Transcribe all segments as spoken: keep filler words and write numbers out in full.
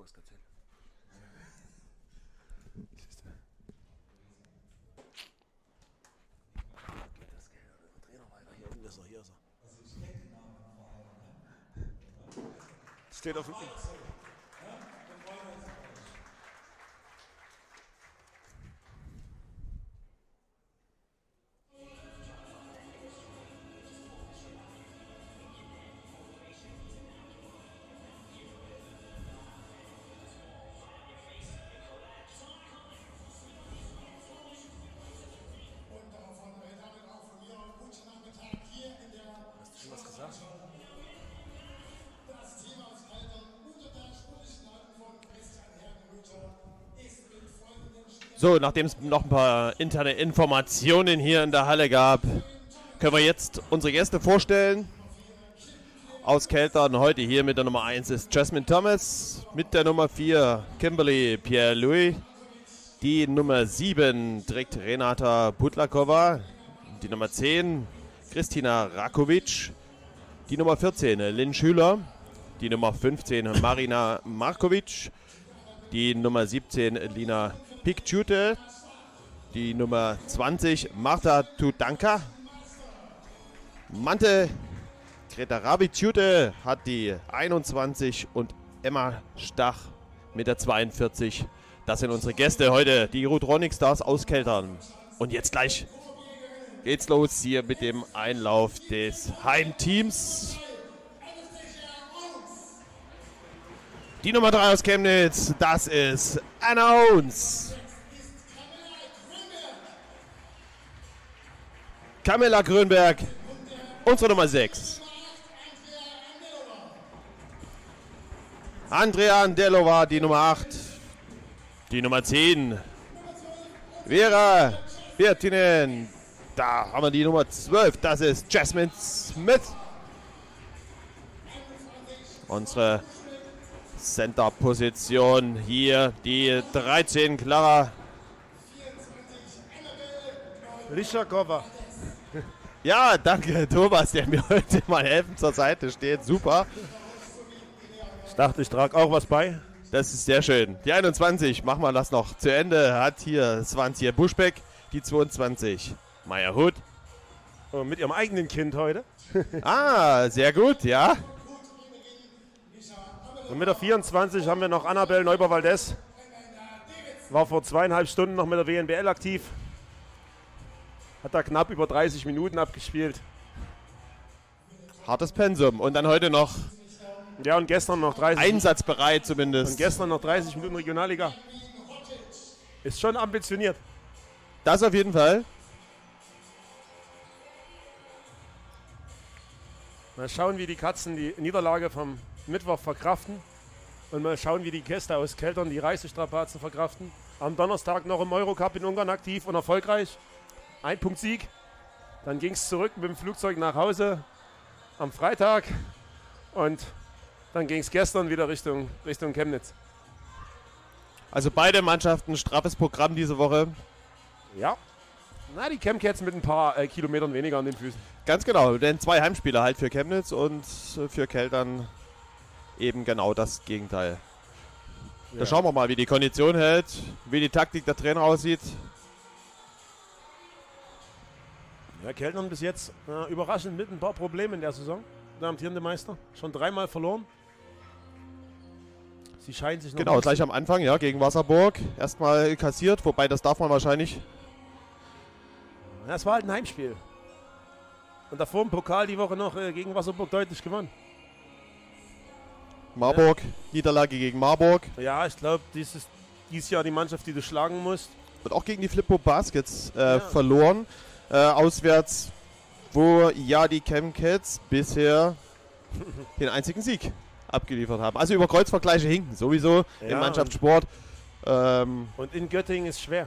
was erzählen. Steht auf dem... So, nachdem es noch ein paar interne Informationen hier in der Halle gab, können wir jetzt unsere Gäste vorstellen. Aus Keltern heute hier mit der Nummer eins ist Jasmine Thomas, mit der Nummer vier Kimberly Pierre-Louis. Die Nummer sieben trägt Renata Putlakova, die Nummer zehn Kristina Rakovic, die Nummer vierzehn Lynn Schüler, die Nummer fünfzehn Marina Markovic, die Nummer siebzehn Lina Pikciute, die Nummer zwanzig Marta Tudanka, Mante Gretarabiciute hat die einundzwanzig und Emma Stach mit der zweiundvierzig. Das sind unsere Gäste heute, die Roadrunning Stars aus Keltern. Und jetzt gleich geht's los hier mit dem Einlauf des Heimteams. Die Nummer drei aus Chemnitz, das ist Anna Owens. Camilla Grönberg, unsere Nummer sechs. Andrea Andelova, die Nummer acht. Die Nummer zehn. Vera Bertinen. Da haben wir die Nummer zwölf, das ist Jasmine Smith. Unsere Center-Position hier, die dreizehn Clara Lischakova. Ja, danke Thomas, der mir heute mal helfen zur Seite steht. Super. Ich dachte, ich trage auch was bei. Das ist sehr schön. Die einundzwanzig, machen wir das noch zu Ende, hat hier Svanzia Buschbeck. Die zweiundzwanzig, Maya Hood. Und mit ihrem eigenen Kind heute. Ah, sehr gut, ja. Und mit der vierundzwanzig haben wir noch Annabelle Neuber-Valdez. War vor zweieinhalb Stunden noch mit der W N B L aktiv. Hat da knapp über dreißig Minuten abgespielt. Hartes Pensum. Und dann heute noch ja, und gestern noch dreißig. Einsatzbereit zumindest. Und gestern noch dreißig Minuten Regionalliga. Ist schon ambitioniert. Das auf jeden Fall. Mal schauen, wie die Katzen die Niederlage vom Mittwoch verkraften. Und mal schauen, wie die Gäste aus Keltern die Reisestrapazen verkraften. Am Donnerstag noch im Eurocup in Ungarn aktiv und erfolgreich. Ein Punkt Sieg. Dann ging es zurück mit dem Flugzeug nach Hause am Freitag. Und dann ging es gestern wieder Richtung, Richtung Chemnitz. Also beide Mannschaften straffes Programm diese Woche. Ja. Na, die Chemcats mit ein paar äh, Kilometern weniger an den Füßen. Ganz genau, denn zwei Heimspiele halt für Chemnitz und für Keltern eben genau das Gegenteil. Ja. Da schauen wir mal, wie die Kondition hält, wie die Taktik der Trainer aussieht. Ja, Keltern bis jetzt äh, überraschend mit ein paar Problemen in der Saison. Der amtierende Meister. Schon dreimal verloren. Sie scheinen sich noch genau, gleich am Anfang, ja, gegen Wasserburg. Erstmal kassiert, wobei das darf man wahrscheinlich. Ja, es war halt ein Heimspiel. Und davor im Pokal die Woche noch äh, gegen Wasserburg deutlich gewonnen. Marburg, ja. Niederlage gegen Marburg. Ja, ich glaube, dies ist dieses Jahr die Mannschaft, die du schlagen musst. Und auch gegen die Flippo Baskets äh, ja. verloren. Äh, auswärts, wo ja die Chemcats bisher den einzigen Sieg abgeliefert haben. Also über Kreuzvergleiche hinken sowieso ja, im Mannschaftssport. Ähm, und in Göttingen ist schwer.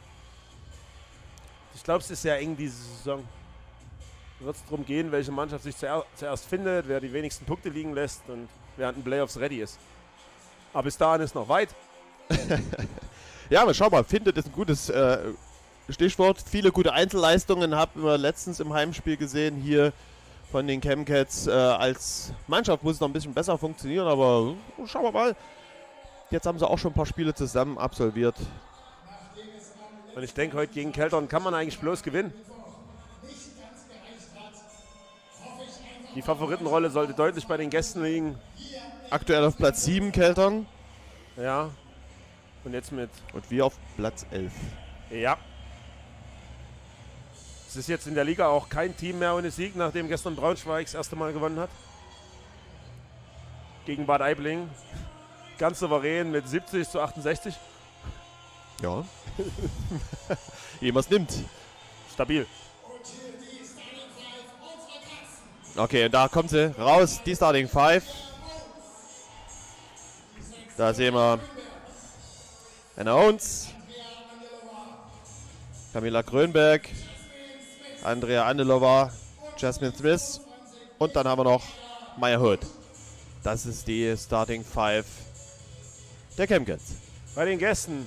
Ich glaube, es ist sehr eng diese Saison. Da wird es darum gehen, welche Mannschaft sich zuer zuerst findet, wer die wenigsten Punkte liegen lässt und wer an den Playoffs ready ist. Aber bis dahin ist noch weit. Ja, aber schau mal, findet ist ein gutes äh, Stichwort. Viele gute Einzelleistungen haben wir letztens im Heimspiel gesehen hier von den Chemcats. Äh, als Mannschaft muss es noch ein bisschen besser funktionieren, aber schauen wir mal. Jetzt haben sie auch schon ein paar Spiele zusammen absolviert. Und ich denke, heute gegen Keltern kann man eigentlich bloß gewinnen. Die Favoritenrolle sollte deutlich bei den Gästen liegen. Aktuell auf Platz sieben Keltern. Ja. Und jetzt mit. Und wir auf Platz elf. Ja. Es ist jetzt in der Liga auch kein Team mehr ohne Sieg, nachdem gestern Braunschweig das erste Mal gewonnen hat. Gegen Bad Aibling. Ganz souverän mit siebzig zu achtundsechzig. Ja. Jemand nimmt. Stabil. Okay, und da kommt sie raus, die Starting Five. Da sehen wir Anna Owens, Camilla Grönberg, Andrea Andelova, Jasmine Smith und dann haben wir noch Maya Hood. Das ist die Starting Five der Chemcats. Bei den Gästen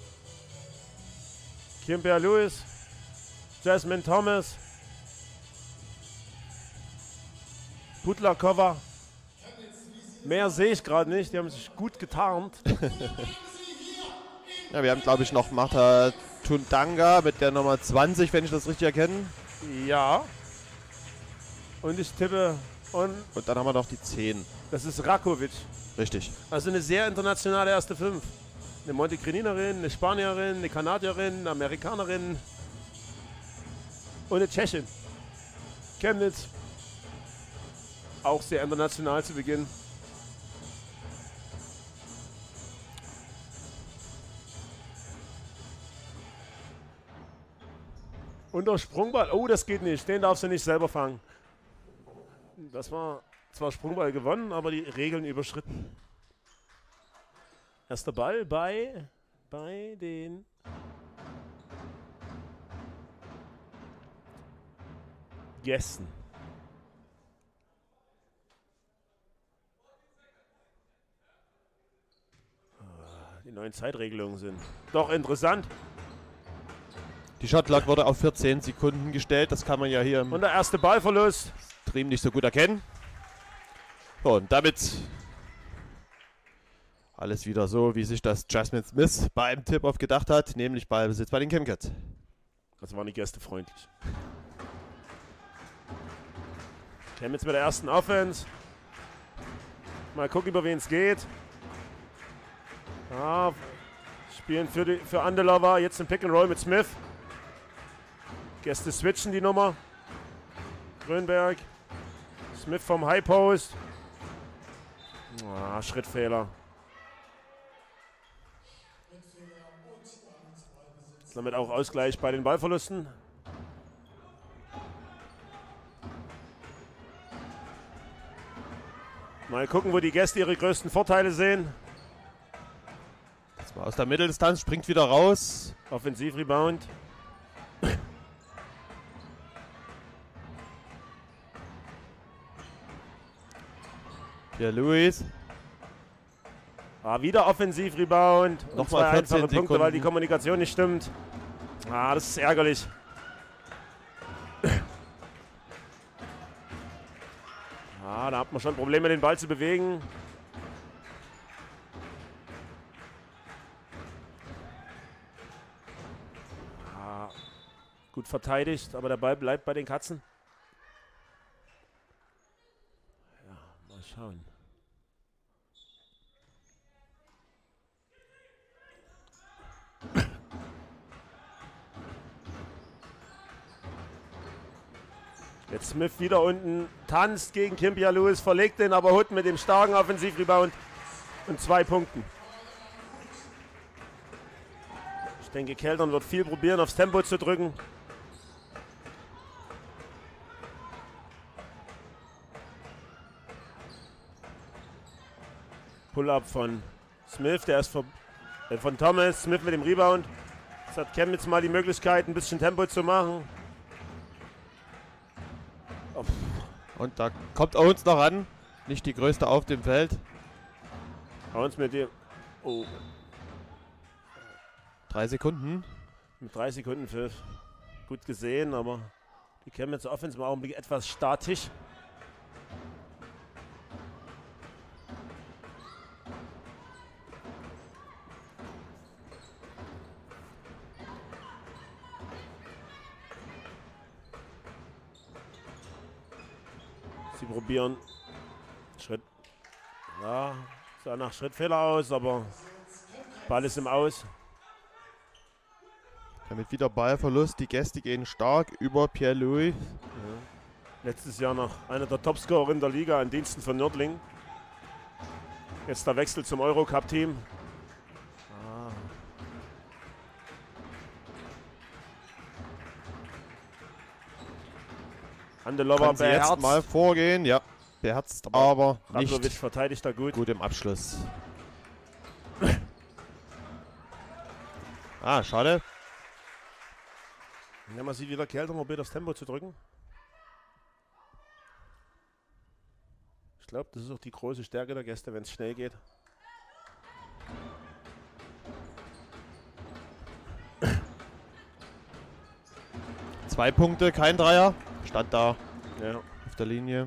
Kimbia Lewis, Jasmine Thomas, Putlakova. Mehr sehe ich gerade nicht, die haben sich gut getarnt. Ja, wir haben, glaube ich, noch Marta Tundanga mit der Nummer zwanzig, wenn ich das richtig erkenne. Ja. Und ich tippe, und Und dann haben wir noch die zehn. das ist Rakovic. Richtig. Also eine sehr internationale erste Fünf. Eine Montecrininerin, eine Spanierin, eine Kanadierin, eine Amerikanerin und eine Tschechin. Chemnitz. Auch sehr international zu Beginn. Und der Sprungball. Oh, das geht nicht. Den darfst du nicht selber fangen. Das war zwar Sprungball gewonnen, aber die Regeln überschritten. Erster Ball bei, bei den Gästen. Die neuen Zeitregelungen sind doch interessant. Die Shotclock wurde auf vierzehn Sekunden gestellt. Das kann man ja hier im Und der erste Ballverlust. Stream nicht so gut erkennen. So, und damit alles wieder so, wie sich das Jasmine Smith beim Tip-Off gedacht hat, nämlich Ballbesitz bei den Chemcats. Das waren die Gäste freundlich. Chemnitz mit der ersten Offense. Mal gucken, über wen es geht. Ah, spielen für, die, für Andelova jetzt ein Pick and Roll mit Smith. Gäste switchen die Nummer. Grönberg. Smith vom High Post. Ah, Schrittfehler. Damit auch Ausgleich bei den Ballverlusten. Mal gucken, wo die Gäste ihre größten Vorteile sehen. Das war aus der Mitteldistanz, springt wieder raus. Offensiv-Rebound. Hier Luis. Ah, wieder Offensiv-Rebound. Und Nochmal zwei vierzehn einfache Punkte, weil Sekunden. die Kommunikation nicht stimmt. Ah, das ist ärgerlich. Ah, da hat man schon Probleme, den Ball zu bewegen. Ah, gut verteidigt, aber der Ball bleibt bei den Katzen. Ja, mal schauen. Jetzt Smith wieder unten, tanzt gegen Kimbia Lewis, verlegt den aber Hood mit dem starken Offensivrebound und zwei Punkten. Ich denke, Keltern wird viel probieren, aufs Tempo zu drücken. Pull-up von Smith, der ist von, äh, von Thomas, Smith mit dem Rebound. Jetzt hat Chemnitz mal die Möglichkeit, ein bisschen Tempo zu machen. Und da kommt Owens noch ran. Nicht die größte auf dem Feld. Owens mit dem. Oh, Drei Sekunden. mit drei Sekunden Pfiff. Gut gesehen, aber die Chemnitzer Offense im Augenblick etwas statisch. Sie probieren Schritt. Ja, sah nach Schrittfehler aus, aber Ball ist im Aus. Damit wieder Ballverlust. Die Gäste gehen stark über Pierre-Louis. Ja. Letztes Jahr noch einer der Topscorer in der Liga an Diensten von Nördling. Jetzt der Wechsel zum Eurocup-Team. Ah. Andelova Kann sie jetzt beherzt. mal vorgehen. Ja, beherzt, aber, aber Radlovic nicht verteidigt da gut. gut im Abschluss. Ah, schade. Ja, man sieht wieder Kelter probiert aufs Tempo zu drücken. Ich glaube, das ist auch die große Stärke der Gäste, wenn es schnell geht. Zwei Punkte, kein Dreier. Stand da Ja. auf der Linie.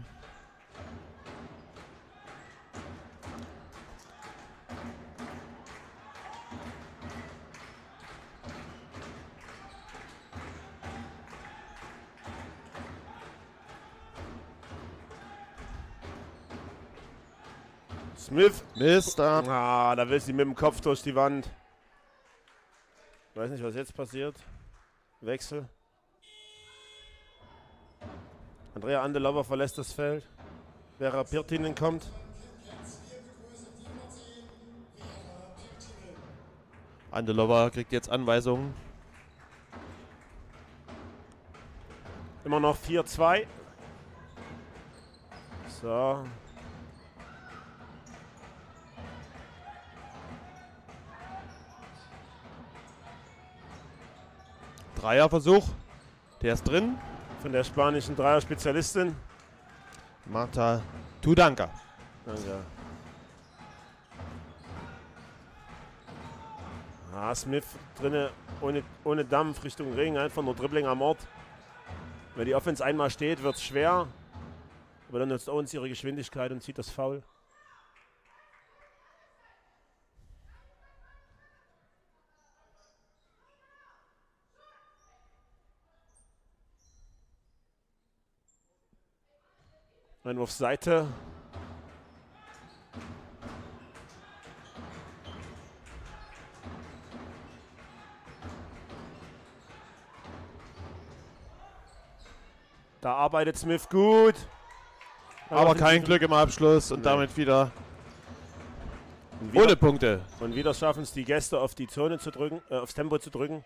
Smith. Mister. Ah, da will sie mit dem Kopf durch die Wand. Ich weiß nicht, was jetzt passiert. Wechsel. Andrea Andelova verlässt das Feld. Vera Pirtinen kommt. Andelova kriegt jetzt Anweisungen. Immer noch vier zwei. So. Dreierversuch. Der ist drin. Von der spanischen Dreier-Spezialistin. Marta Tudanka. Danke. Ah, Smith drinne ohne, ohne Dampf Richtung Ring, einfach nur Dribbling am Ort. Wenn die Offense einmal steht, wird es schwer. Aber dann nutzt Owens ihre Geschwindigkeit und zieht das Foul. Einwurfseite. Da arbeitet Smith gut. Aber kein Glück im Abschluss und Nee. damit wieder Und wieder, ohne Punkte. und wieder schaffen es die Gäste auf die Zone zu drücken, äh, aufs Tempo zu drücken.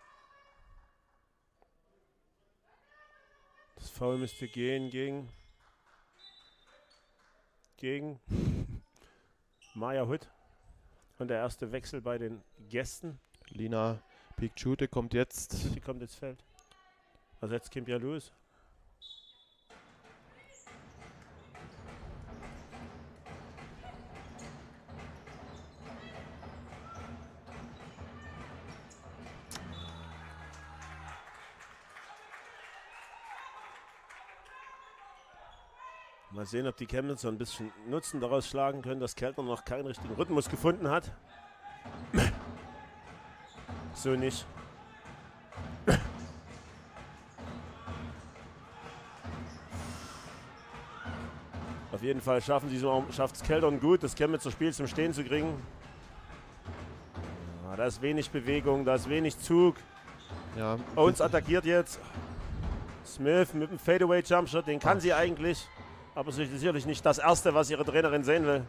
Das Foul müsste gehen gegen gegen Maya Hood. Und der erste Wechsel bei den Gästen. Lina Pikchute kommt jetzt. Die kommt ins Feld. Ersetzt Kim Pierre-Louis. Mal sehen, ob die Chemnitzer ein bisschen Nutzen daraus schlagen können, dass Kelter noch keinen richtigen Rhythmus gefunden hat. So nicht. Auf jeden Fall schaffen sie so, schafft es Keltern gut, das Chemnitzer Spiel zum Stehen zu kriegen. Ja, da ist wenig Bewegung, da ist wenig Zug. Ja, Owens attackiert jetzt. Smith mit dem Fadeaway Jumpshot, den kann sie eigentlich. Aber es ist sicherlich nicht das Erste, was ihre Trainerin sehen will.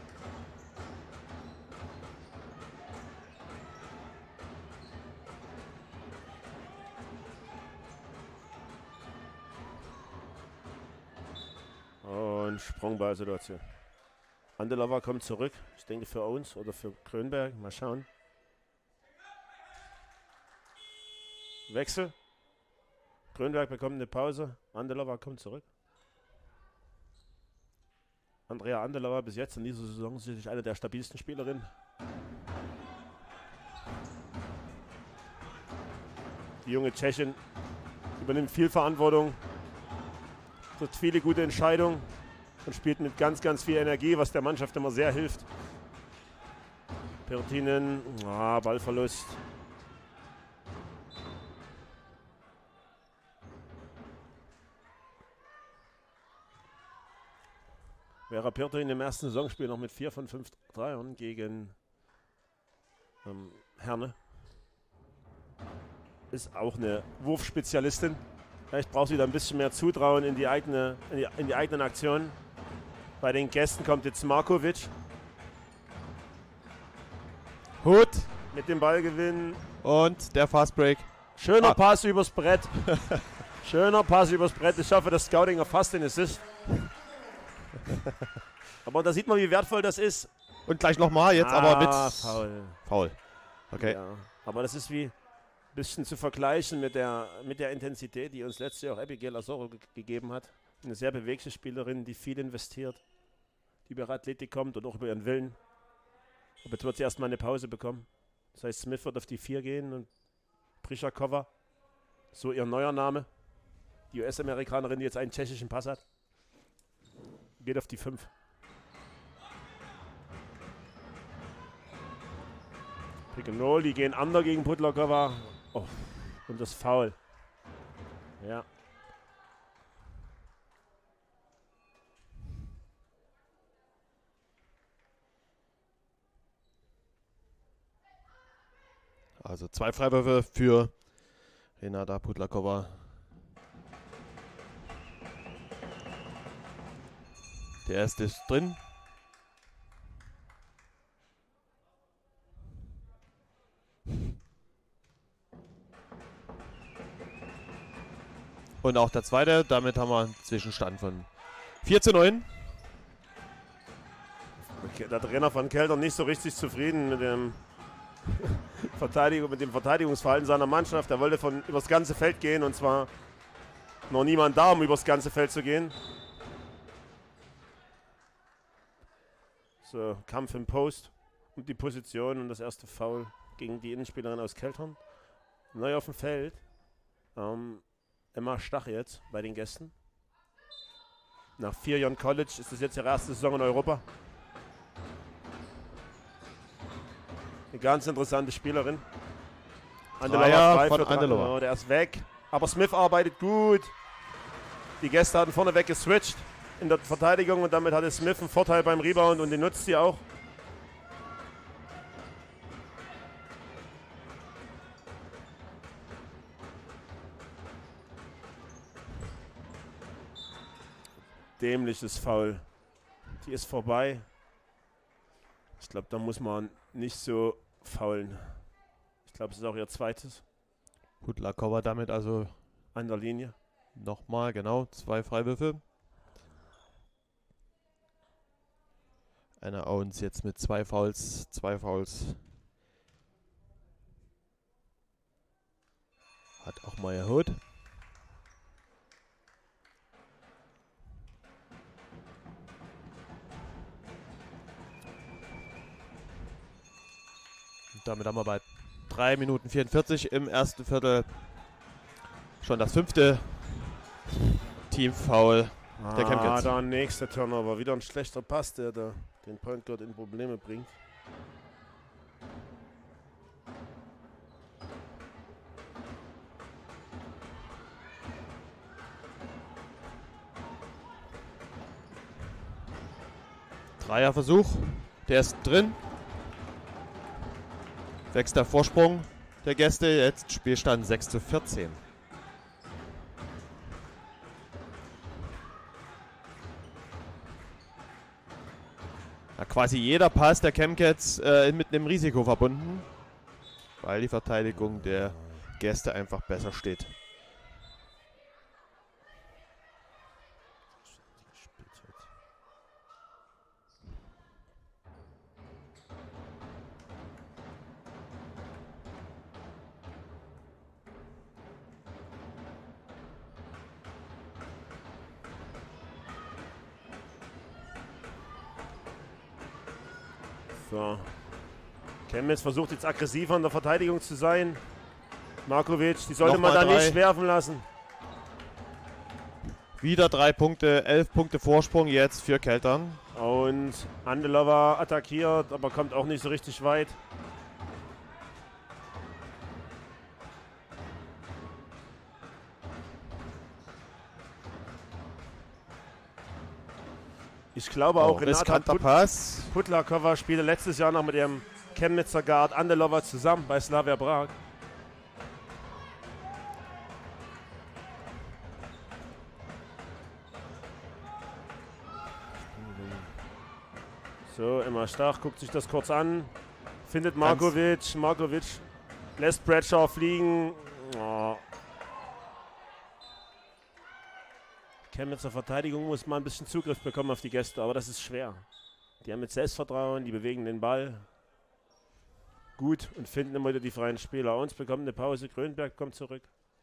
Und Sprungballsituation. Andelova kommt zurück. Ich denke für Owens oder für Grönberg. Mal schauen. Wechsel. Grönberg bekommt eine Pause. Andelova kommt zurück. Andrea Andelova bis jetzt in dieser Saison sicherlich eine der stabilsten Spielerinnen. Die junge Tschechin übernimmt viel Verantwortung, trifft viele gute Entscheidungen und spielt mit ganz, ganz viel Energie, was der Mannschaft immer sehr hilft. Pirtinen, ah, Ballverlust. Vera Pirttin im ersten Saisonspiel noch mit vier von fünf Dreiern gegen ähm, Herne. Ist auch eine Wurfspezialistin. Vielleicht braucht sie da ein bisschen mehr Zutrauen in die, eigene, in die, in die eigenen Aktionen. Bei den Gästen kommt jetzt Markovic. Hut. Mit dem Ballgewinn. Und der Fastbreak. Schöner Ah. Pass übers Brett. Schöner Pass übers Brett. Ich hoffe, das Scouting erfasst den Assist. Aber da sieht man, wie wertvoll das ist. Und gleich nochmal jetzt, ah, aber mit Foul. Foul. Okay. Ja, aber das ist wie ein bisschen zu vergleichen mit der, mit der Intensität, die uns letztes Jahr auch Abigail Asoro ge gegeben hat. Eine sehr bewegte Spielerin, die viel investiert, die über ihre Athletik kommt und auch über ihren Willen. Aber jetzt wird sie erstmal eine Pause bekommen. Das heißt, Smith wird auf die vier gehen und Prischakova, so ihr neuer Name, die U S-Amerikanerin, die jetzt einen tschechischen Pass hat, geht auf die fünf. Pick and Roll, die gehen under gegen Putlakova. Oh, und das Foul. Ja. Also zwei Freiwürfe für Renata Putlakova. Der erste ist drin. Und auch der zweite. Damit haben wir einen Zwischenstand von vier zu neun. Okay, der Trainer von Keltern nicht so richtig zufrieden mit dem Verteidigung, mit dem Verteidigungsverhalten seiner Mannschaft. Er wollte von übers ganze Feld gehen und zwar noch niemand da, um übers ganze Feld zu gehen. So, Kampf im Post um die Position und das erste Foul gegen die Innenspielerin aus Keltern. Neu auf dem Feld. Ähm, Emma Stach jetzt bei den Gästen. Nach vier Jahren College ist das jetzt ihre erste Saison in Europa. Eine ganz interessante Spielerin. Dreier von für Andelova. Genau, der ist weg. Aber Smith arbeitet gut. Die Gäste hatten vorne weg geswitcht in der Verteidigung und damit hatte Smith einen Vorteil beim Rebound und den nutzt sie auch. Dämliches Foul. Die ist vorbei. Ich glaube, da muss man nicht so faulen. Ich glaube, es ist auch ihr zweites. Putlakova damit also An der Linie. nochmal, genau, zwei Freiwürfe. Anna Owens jetzt mit zwei Fouls, zwei Fouls. Hat auch Maya Hood. Damit haben wir bei drei Minuten vierundvierzig im ersten Viertel schon das fünfte Teamfoul der Ah, Chemcats. da nächster Turnover. Wieder ein schlechter Pass, der da den Point Guard in Probleme bringt. Dreierversuch, der ist drin. Sechster Vorsprung der Gäste, jetzt Spielstand sechs zu vierzehn. Ja, quasi jeder Pass der Chemcats äh, mit einem Risiko verbunden, weil die Verteidigung der Gäste einfach besser steht. So. Chemnitz versucht jetzt aggressiver in der Verteidigung zu sein. Markovic, die sollte man Nochmal da drei. nicht werfen lassen. Wieder drei Punkte, elf Punkte Vorsprung jetzt für Keltern. Und Andelova attackiert, aber kommt auch nicht so richtig weit. Ich glaube Oh, auch, Renata riskanter Put Pass. Putlakova spielte letztes Jahr noch mit ihrem Chemnitzer Guard Andelova zusammen bei Slavia Prag. So, immer Stach, guckt sich das kurz an. Findet Markovic. Markovic lässt Bradshaw fliegen. Oh. Chemnitzer Verteidigung muss mal ein bisschen Zugriff bekommen auf die Gäste, aber das ist schwer. Die haben mit Selbstvertrauen, die bewegen den Ball gut und finden immer wieder die freien Spieler. Uns bekommt eine Pause, Grönberg kommt zurück.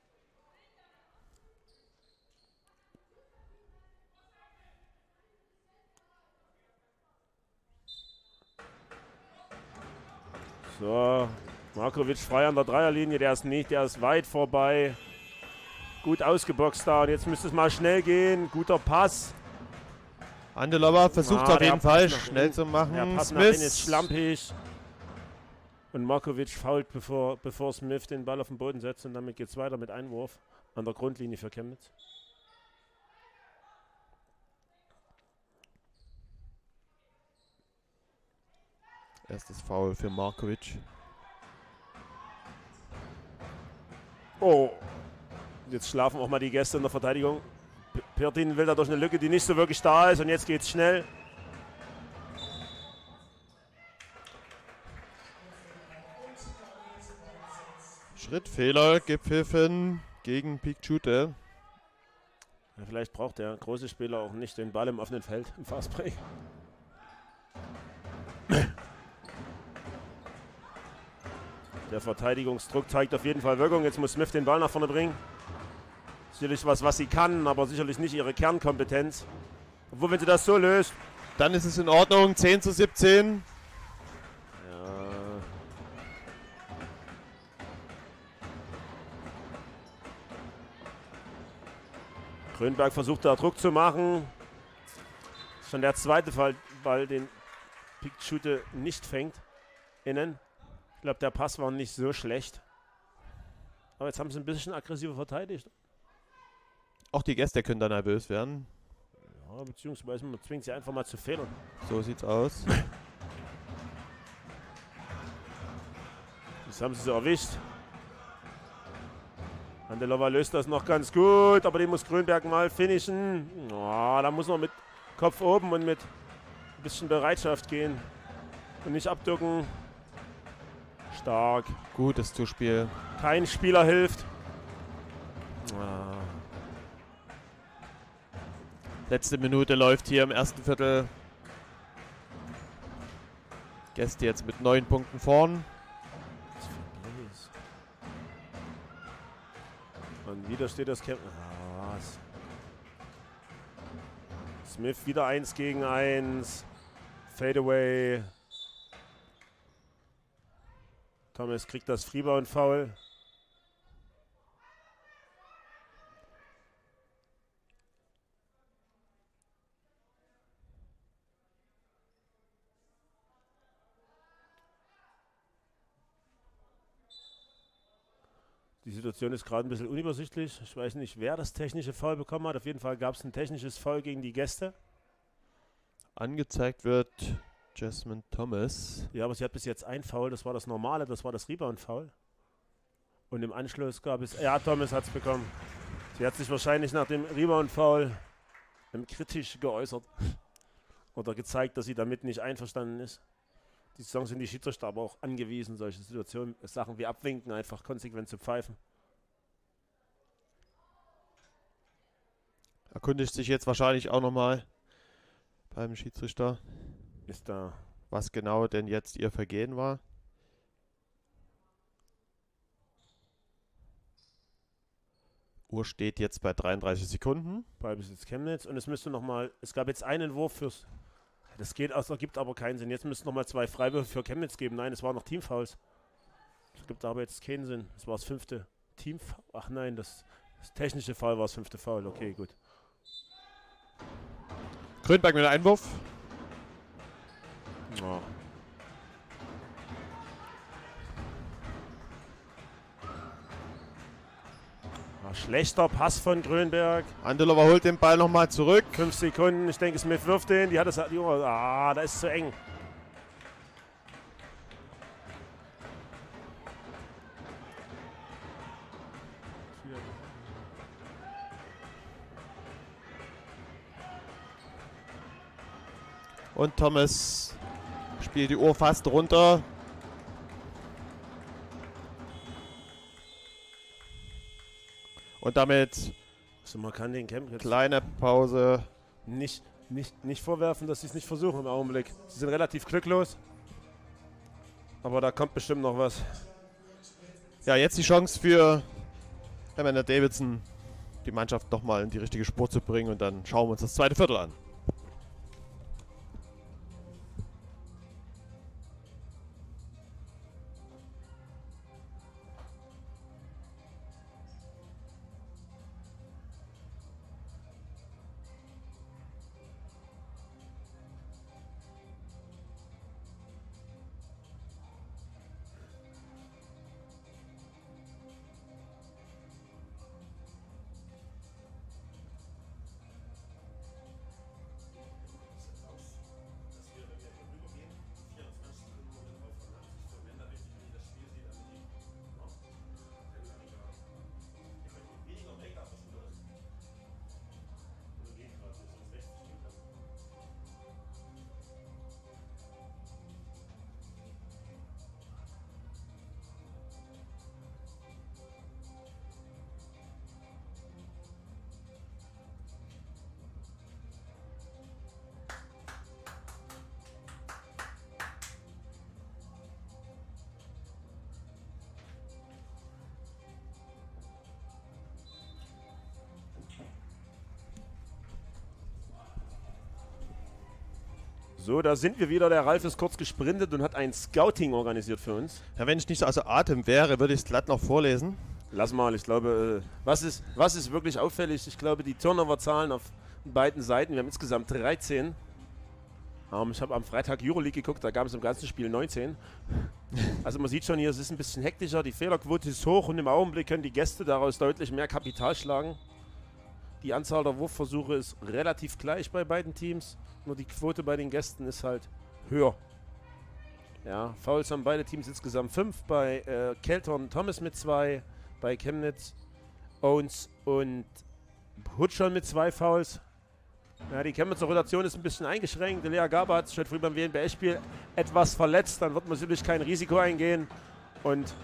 So, Markovic frei an der Dreierlinie, der ist nicht, der ist weit vorbei. Gut ausgeboxt da und jetzt müsste es mal schnell gehen. Guter Pass. Andelova versucht Ah, auf jeden Fall Pass nach schnell innen. zu machen. Der Pass nach innen ist Smith. schlampig. Und Markovic fault, bevor, bevor Smith den Ball auf den Boden setzt. Und damit geht es weiter mit Einwurf an der Grundlinie für Chemnitz. Erstes Foul für Markovic. Oh, jetzt schlafen auch mal die Gäste in der Verteidigung. P- Pirtin will da durch eine Lücke, die nicht so wirklich da ist. Und jetzt geht's schnell. Schrittfehler gepfiffen gegen Pikchute. Ja, vielleicht braucht der große Spieler auch nicht den Ball im offenen Feld im Fastbreak. Der Verteidigungsdruck zeigt auf jeden Fall Wirkung. Jetzt muss Smith den Ball nach vorne bringen. Sicherlich was, was sie kann, aber sicherlich nicht ihre Kernkompetenz. Obwohl, wenn sie das so löst. Dann ist es in Ordnung. zehn zu siebzehn. Ja. Grönberg versucht da Druck zu machen. Das ist schon der zweite Fall, Ball, den Pikchute nicht fängt. Innen. Ich glaube, der Pass war nicht so schlecht. Aber jetzt haben sie ein bisschen aggressiver verteidigt. Auch die Gäste können da nervös werden. Ja, beziehungsweise man zwingt sie einfach mal zu Fehlern. So sieht's aus. Jetzt haben sie sie erwischt. Andelova löst das noch ganz gut, aber den muss Grönberg mal finishen. Oh, da muss man mit Kopf oben und mit ein bisschen Bereitschaft gehen. Und nicht abducken. Stark. Gutes Zuspiel. Kein Spieler hilft. Ah. Letzte Minute läuft hier im ersten Viertel. Gäste jetzt mit neun Punkten vorn. Und wieder steht das Camp. Ah, Smith wieder eins gegen eins. Fadeaway. Thomas kriegt das Freebound-Foul. Die Situation ist gerade ein bisschen unübersichtlich. Ich weiß nicht, wer das technische Foul bekommen hat. Auf jeden Fall gab es ein technisches Foul gegen die Gäste. Angezeigt wird Jasmine Thomas. Ja, aber sie hat bis jetzt ein Foul. Das war das normale, das war das Rebound-Foul. Und im Anschluss gab es... Ja, Thomas hat es bekommen. Sie hat sich wahrscheinlich nach dem Rebound-Foul kritisch geäußert. Oder gezeigt, dass sie damit nicht einverstanden ist. Die Saison sind die Schiedsrichter aber auch angewiesen, solche Situationen, Sachen wie Abwinken einfach konsequent zu pfeifen. Erkundigt sich jetzt wahrscheinlich auch nochmal beim Schiedsrichter, Ist da. was genau denn jetzt ihr Vergehen war. Uhr steht jetzt bei dreiunddreißig Sekunden. Ballbesitz Chemnitz. Und es müsste nochmal, es gab jetzt einen Wurf fürs, das geht aus, ergibt aber keinen Sinn. Jetzt müssten nochmal zwei Freiwürfe für Chemnitz geben. Nein, es waren noch Teamfouls. Das gibt aber jetzt keinen Sinn. Das war das fünfte Teamfoul. Ach nein, das, das technische Foul war das fünfte Foul. Okay, gut. Grönberg mit einem Einwurf. Oh. Ah, Schlechter Pass von Grönberg. Andelova holt den Ball nochmal zurück. Fünf Sekunden, ich denke, Smith wirft den. Die hat es. Die, ah, da ist zu eng. Und Thomas spielt die Uhr fast runter. Und damit also man kann den Camp jetzt kleine Pause. Nicht, nicht, nicht vorwerfen, dass sie es nicht versuchen im Augenblick. Sie sind relativ glücklos. Aber da kommt bestimmt noch was. Ja, jetzt die Chance für Amanda Davidson, die Mannschaft nochmal in die richtige Spur zu bringen. Und dann schauen wir uns das zweite Viertel an. So, da sind wir wieder. Der Ralf ist kurz gesprintet und hat ein Scouting organisiert für uns. Ja, wenn ich nicht so außer Atem wäre, würde ich es glatt noch vorlesen. Lass mal, ich glaube, was ist, was ist wirklich auffällig? Ich glaube, die Turnover-Zahlen auf beiden Seiten, wir haben insgesamt dreizehn. Um, ich habe am Freitag Euroleague geguckt, da gab es im ganzen Spiel neunzehn. Also man sieht schon hier, es ist ein bisschen hektischer, die Fehlerquote ist hoch und im Augenblick können die Gäste daraus deutlich mehr Kapital schlagen. Die Anzahl der Wurfversuche ist relativ gleich bei beiden Teams, nur die Quote bei den Gästen ist halt höher. Ja, Fouls haben beide Teams insgesamt fünf, bei äh, Kelton Thomas mit zwei, bei Chemnitz Owens und Hutschon mit zwei Fouls. Ja, die Chemnitzer Rotation ist ein bisschen eingeschränkt. Lea Gaber hat sich heute früh beim W N B A-Spiel etwas verletzt, dann wird man natürlich kein Risiko eingehen. Und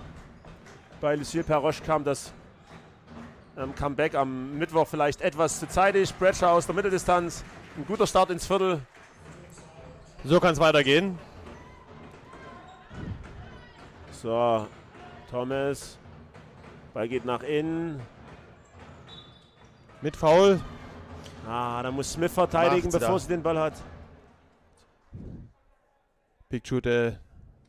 bei Lucille Perroche kam das ähm, Comeback am Mittwoch vielleicht etwas zu zeitig. Bradshaw aus der Mitteldistanz, ein guter Start ins Viertel. So kann es weitergehen. So, Thomas, Ball geht nach innen. Mit Foul. Ah, da muss Smith verteidigen, bevor da. sie den Ball hat. Big Jude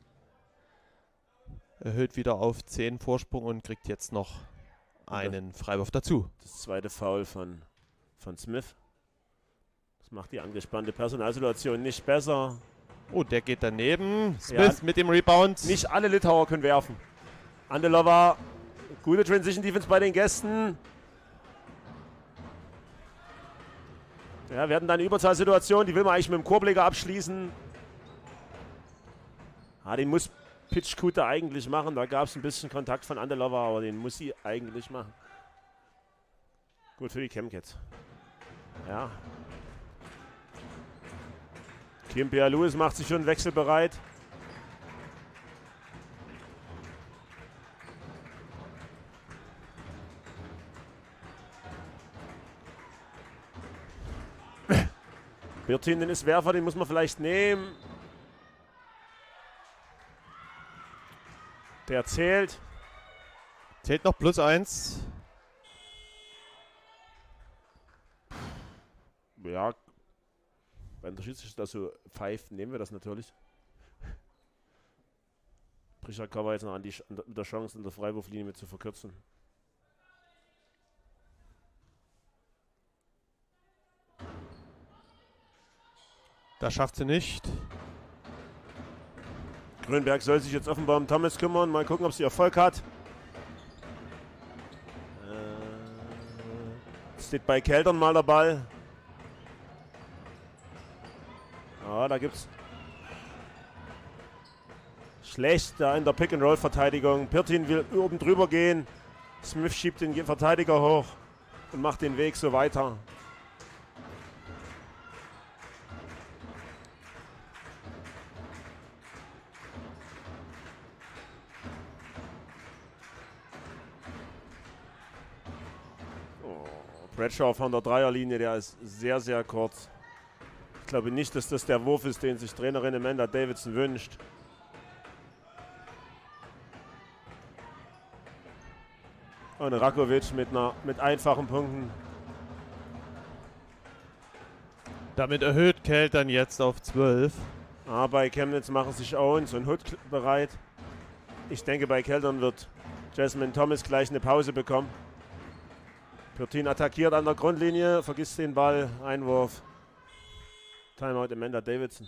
erhöht wieder auf zehn Vorsprung und kriegt jetzt noch einen Freiwurf dazu. Das zweite Foul von, von Smith. Das macht die angespannte Personalsituation nicht besser. Oh, der geht daneben. Smith Ja, mit dem Rebound. Nicht alle Litauer können werfen. Andelova, gute Transition Defense bei den Gästen. Ja, wir hatten da eine Überzahlsituation, die will man eigentlich mit dem Korbleger abschließen. Ah, den muss Pitchkuta eigentlich machen. Da gab es ein bisschen Kontakt von Andelova, aber den muss sie eigentlich machen. Gut für die Chemcats. Ja. Kim Pia Lewis macht sich für einen Wechsel bereit. Birtinen ist Werfer, den muss man vielleicht nehmen. Der zählt. Zählt noch plus eins. Ja, bei der Schiedsrichter so pfeift, nehmen wir das natürlich. Prischak war jetzt noch an die, an der, mit der Chance, in der Freiwurflinie mit zu verkürzen. Das schafft sie nicht. Grönberg soll sich jetzt offenbar um Thomas kümmern. Mal gucken, ob sie Erfolg hat. Steht bei Keltern mal der Ball. Ja, da gibt's schlecht da in der Pick-and-Roll-Verteidigung. Pirtin will oben drüber gehen. Smith schiebt den Verteidiger hoch und macht den Weg so weiter. Bradshaw von der Dreierlinie, der ist sehr, sehr kurz. Ich glaube nicht, dass das der Wurf ist, den sich Trainerin Amanda Davidson wünscht. Und Rakovic mit, einer, mit einfachen Punkten. Damit erhöht Keltern jetzt auf zwölf. Ah, bei Chemnitz machen sich Owens und Hood bereit. Ich denke, bei Keltern wird Jasmine Thomas gleich eine Pause bekommen. Pirtin attackiert an der Grundlinie, vergisst den Ball, Einwurf. Timeout Amanda Davidson.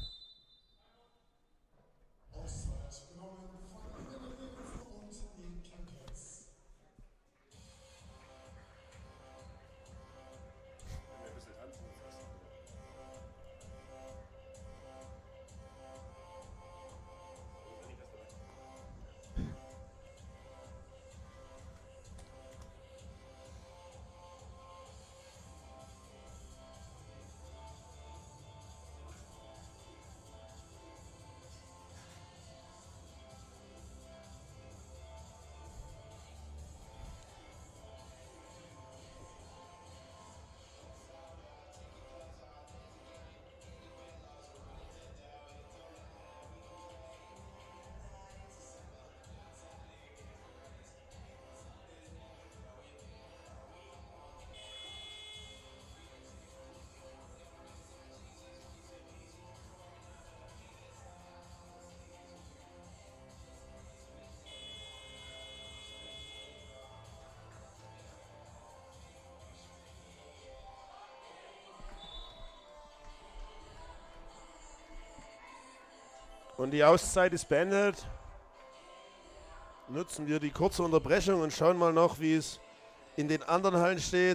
Und die Auszeit ist beendet. Nutzen wir die kurze Unterbrechung und schauen mal noch, wie es in den anderen Hallen steht.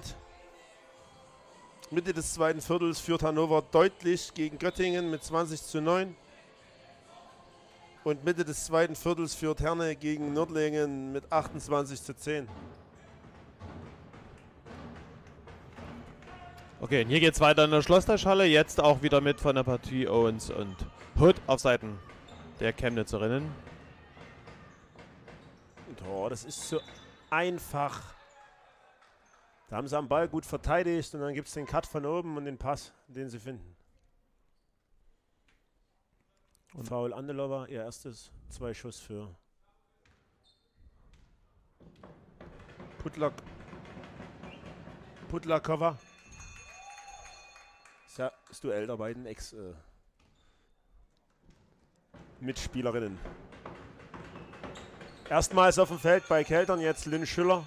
Mitte des zweiten Viertels führt Hannover deutlich gegen Göttingen mit zwanzig zu neun. Und Mitte des zweiten Viertels führt Herne gegen Nördlingen mit achtundzwanzig zu zehn. Okay, und hier geht es weiter in der Schlossteichhalle. Jetzt auch wieder mit von der Partie Owens und Hood auf Seiten der Chemnitzerinnen. Oh, das ist so einfach. Da haben sie am Ball gut verteidigt und dann gibt es den Cut von oben und den Pass, den sie finden. Und Foul Andelova, ihr erstes, zwei Schuss für Putlock. Putlakova. Ist ja das Duell der beiden Ex-Mitspielerinnen. Äh, Erstmals auf dem Feld bei Keltern, jetzt Lynn Schüller.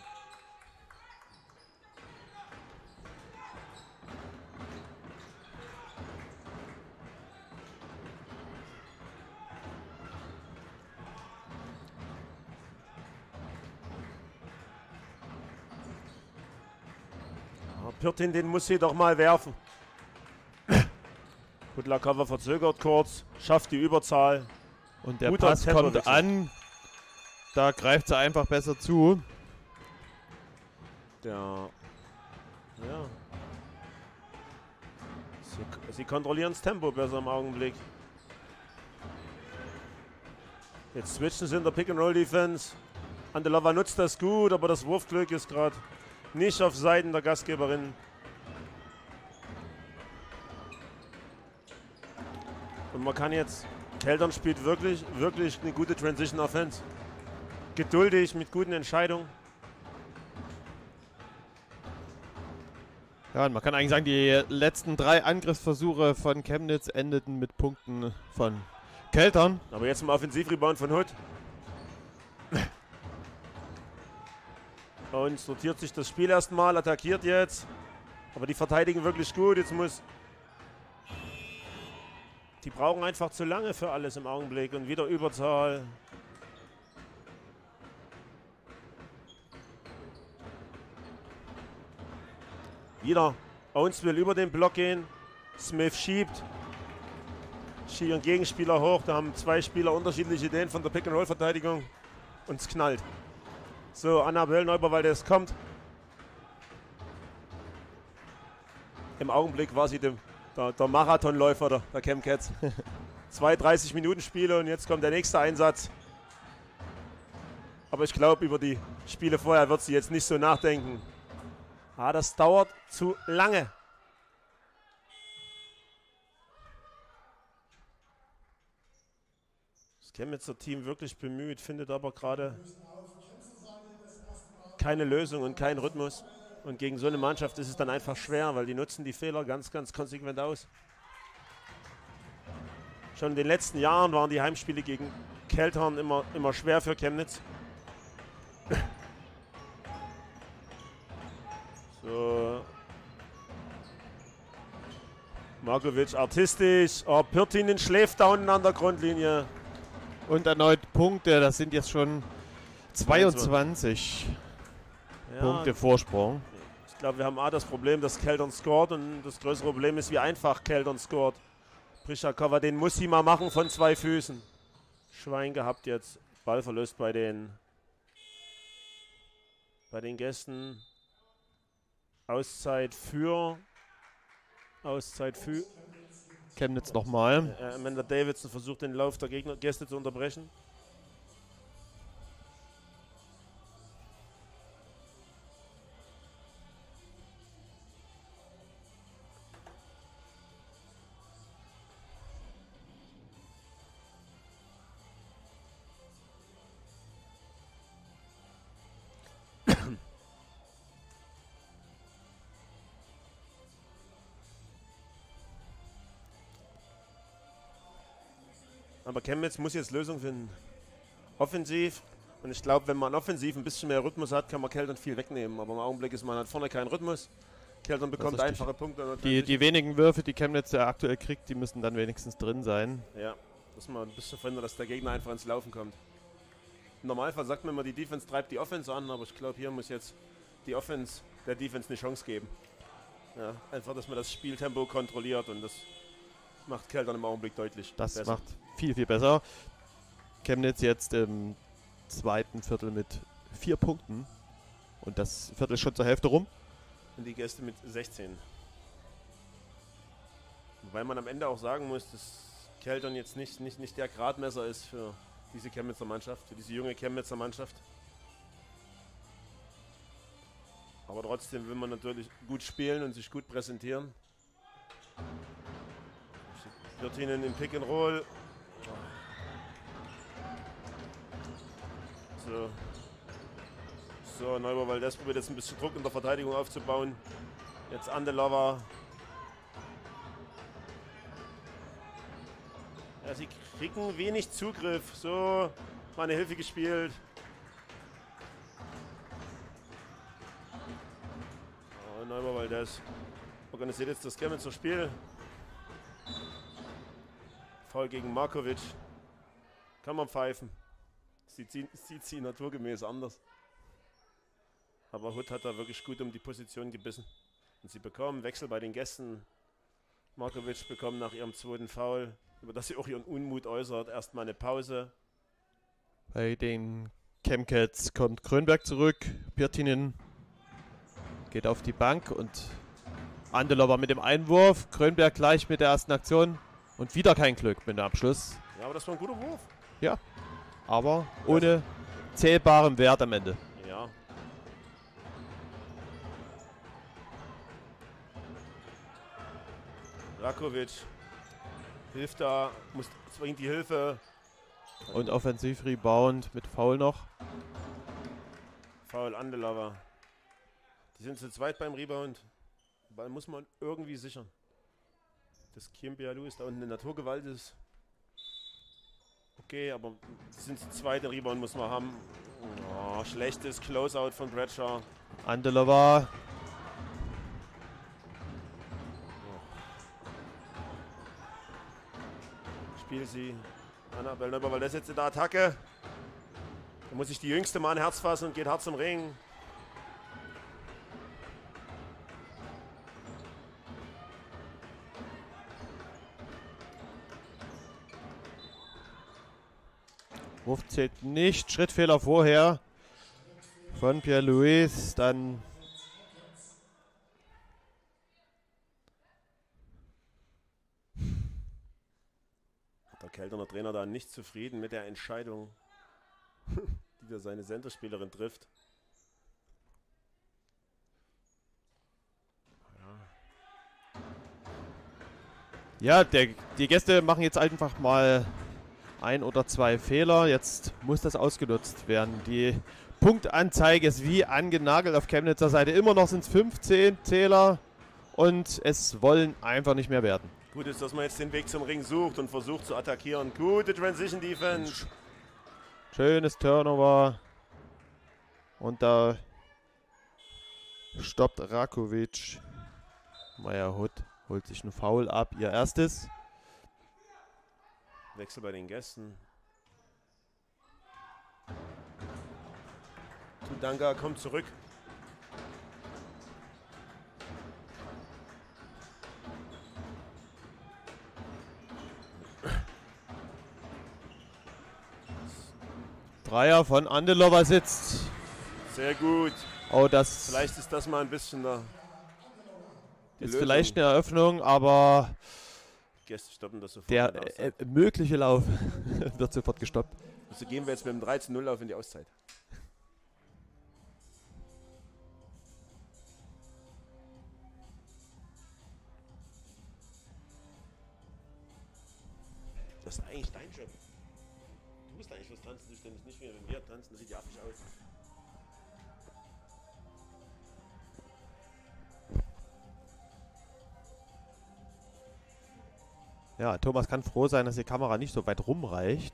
Pirtin, den muss sie doch mal werfen. Putlakova verzögert kurz, schafft die Überzahl. Und der Pass kommt an. Da greift sie einfach besser zu. Der, ja. Sie, sie kontrollieren das Tempo besser im Augenblick. Jetzt switchen sie in der Pick-and-Roll-Defense. Andelova nutzt das gut, aber das Wurfglück ist gerade nicht auf Seiten der Gastgeberin. Und man kann jetzt, Keltern spielt wirklich, wirklich eine gute Transition Offense. Geduldig, mit guten Entscheidungen. Ja, und man kann eigentlich sagen, die letzten drei Angriffsversuche von Chemnitz endeten mit Punkten von Keltern. Aber jetzt mal Offensivrebound von Hood. Und sortiert sich das Spiel erstmal, attackiert jetzt. Aber die verteidigen wirklich gut. Jetzt muss... Die brauchen einfach zu lange für alles im Augenblick. Und wieder Überzahl. Wieder Owens will über den Block gehen. Smith schiebt. Schiebt ihren Gegenspieler hoch. Da haben zwei Spieler unterschiedliche Ideen von der Pick-and-Roll-Verteidigung. Und es knallt. So, Annabelle Neuber-Valdez kommt. Im Augenblick war sie dem, der, der Marathonläufer der, der Chemcats. Zwei dreißig Minuten Spiele und jetzt kommt der nächste Einsatz. Aber ich glaube, über die Spiele vorher wird sie jetzt nicht so nachdenken. Ah, das dauert zu lange. Das Chemnitzer Team wirklich bemüht, findet aber gerade keine Lösung und keinen Rhythmus. Und gegen so eine Mannschaft ist es dann einfach schwer, weil die nutzen die Fehler ganz, ganz konsequent aus. Schon in den letzten Jahren waren die Heimspiele gegen Keltern immer, immer schwer für Chemnitz. So. Markovic artistisch. Oh, Pirtinen schläft da unten an der Grundlinie. Und erneut Punkte, das sind jetzt schon zweiundzwanzig Ja, Punkte Vorsprung. Ich glaube, wir haben A, das Problem, dass Keltern scored und das größere Problem ist, wie einfach Keltern scored. Prischakova, den muss sie mal machen von zwei Füßen. Schwein gehabt jetzt. Ballverlust bei den, bei den Gästen. Auszeit für. Auszeit für. Chemnitz nochmal. Äh, Amanda Davidson versucht den Lauf der Gegner, Gäste zu unterbrechen. Aber Chemnitz muss jetzt Lösungen finden. Offensiv. Und ich glaube, wenn man offensiv ein bisschen mehr Rhythmus hat, kann man Keltern viel wegnehmen. Aber im Augenblick ist man halt vorne kein Rhythmus. Keltern bekommt einfache Punkte. Die, die wenigen Würfe, die Chemnitz ja aktuell kriegt, die müssen dann wenigstens drin sein. Ja, dass man ein bisschen verhindert, dass der Gegner einfach ins Laufen kommt. Im Normalfall sagt man immer, die Defense treibt die Offense an, aber ich glaube, hier muss jetzt die Offense der Defense eine Chance geben. Ja, einfach, dass man das Spieltempo kontrolliert und das macht Keltern im Augenblick deutlich Das besser. macht viel, viel besser. Chemnitz jetzt im zweiten Viertel mit vier Punkten. Und das Viertel ist schon zur Hälfte rum. Und die Gäste mit sechzehn. Wobei man am Ende auch sagen muss, dass Keltern jetzt nicht, nicht, nicht der Gradmesser ist für diese Chemnitzer Mannschaft, für diese junge Chemnitzer Mannschaft. Aber trotzdem will man natürlich gut spielen und sich gut präsentieren. Pirtinen im Pick and Roll. So. So, Neuber-Valdez probiert jetzt ein bisschen Druck in der Verteidigung aufzubauen. Jetzt Andelova. Ja, sie kriegen wenig Zugriff. So, mal eine Hilfe gespielt. Oh, Neuber-Valdez organisiert jetzt das Chemnitzer Spiel. Foul gegen Markovic. Kann man pfeifen. Sieht sie, sieht sie naturgemäß anders. Aber Hood hat da wirklich gut um die Position gebissen. Und sie bekommen Wechsel bei den Gästen. Markovic bekommt nach ihrem zweiten Foul, über das sie auch ihren Unmut äußert, erstmal eine Pause. Bei den Chemcats kommt Grönberg zurück. Pirtinen geht auf die Bank und Andelova mit dem Einwurf. Grönberg gleich mit der ersten Aktion. Und wieder kein Glück mit dem Abschluss. Ja, aber das war ein guter Wurf. Ja, aber ohne zählbaren Wert am Ende. Ja. Rakovic hilft da, muss zwingend die Hilfe. Und Offensiv-Rebound mit Foul noch. Foul Andelova. Die sind zu zweit beim Rebound. Den Ball muss man irgendwie sichern. Das Kiembialu ist da unten eine Naturgewalt ist. Okay, aber die sind zu zweit, den Rebound muss man haben. Oh, schlechtes Closeout von Bradshaw. Andelova. Spiel sie. Annabelle Neuber, weil das jetzt in der Attacke. Da muss sich die Jüngste mal ein Herz fassen und geht hart zum Ring. Wurf zählt nicht. Schrittfehler vorher von Pierre-Louis. Dann der Kelterner Trainer da nicht zufrieden mit der Entscheidung, die da seine Centerspielerin trifft. ja, der, die Gäste machen jetzt einfach mal ein oder zwei Fehler. Jetzt muss das ausgenutzt werden. Die Punktanzeige ist wie angenagelt auf Chemnitzer Seite. Immer noch sind es fünfzehn Zähler und es wollen einfach nicht mehr werden. Gut ist, dass man jetzt den Weg zum Ring sucht und versucht zu attackieren. Gute Transition Defense. Schönes Turnover. Und da stoppt Rakovic. Maya Hood holt sich einen Foul ab. Ihr erstes. Wechsel bei den Gästen. Tudanga kommt zurück. Dreier von Andelova sitzt. Sehr gut. Oh, das Vielleicht ist das mal ein bisschen da. ist vielleicht eine Eröffnung, aber Gäste stoppen das sofort. der äh, mögliche Lauf wird sofort gestoppt. Also gehen wir jetzt mit dem dreizehn null Lauf in die Auszeit. Das ist eigentlich dein Job. Du musst eigentlich was tanzen, du ständig nicht mehr. Wenn wir tanzen, das sieht ja affig aus. Ja, Thomas kann froh sein, dass die Kamera nicht so weit rumreicht.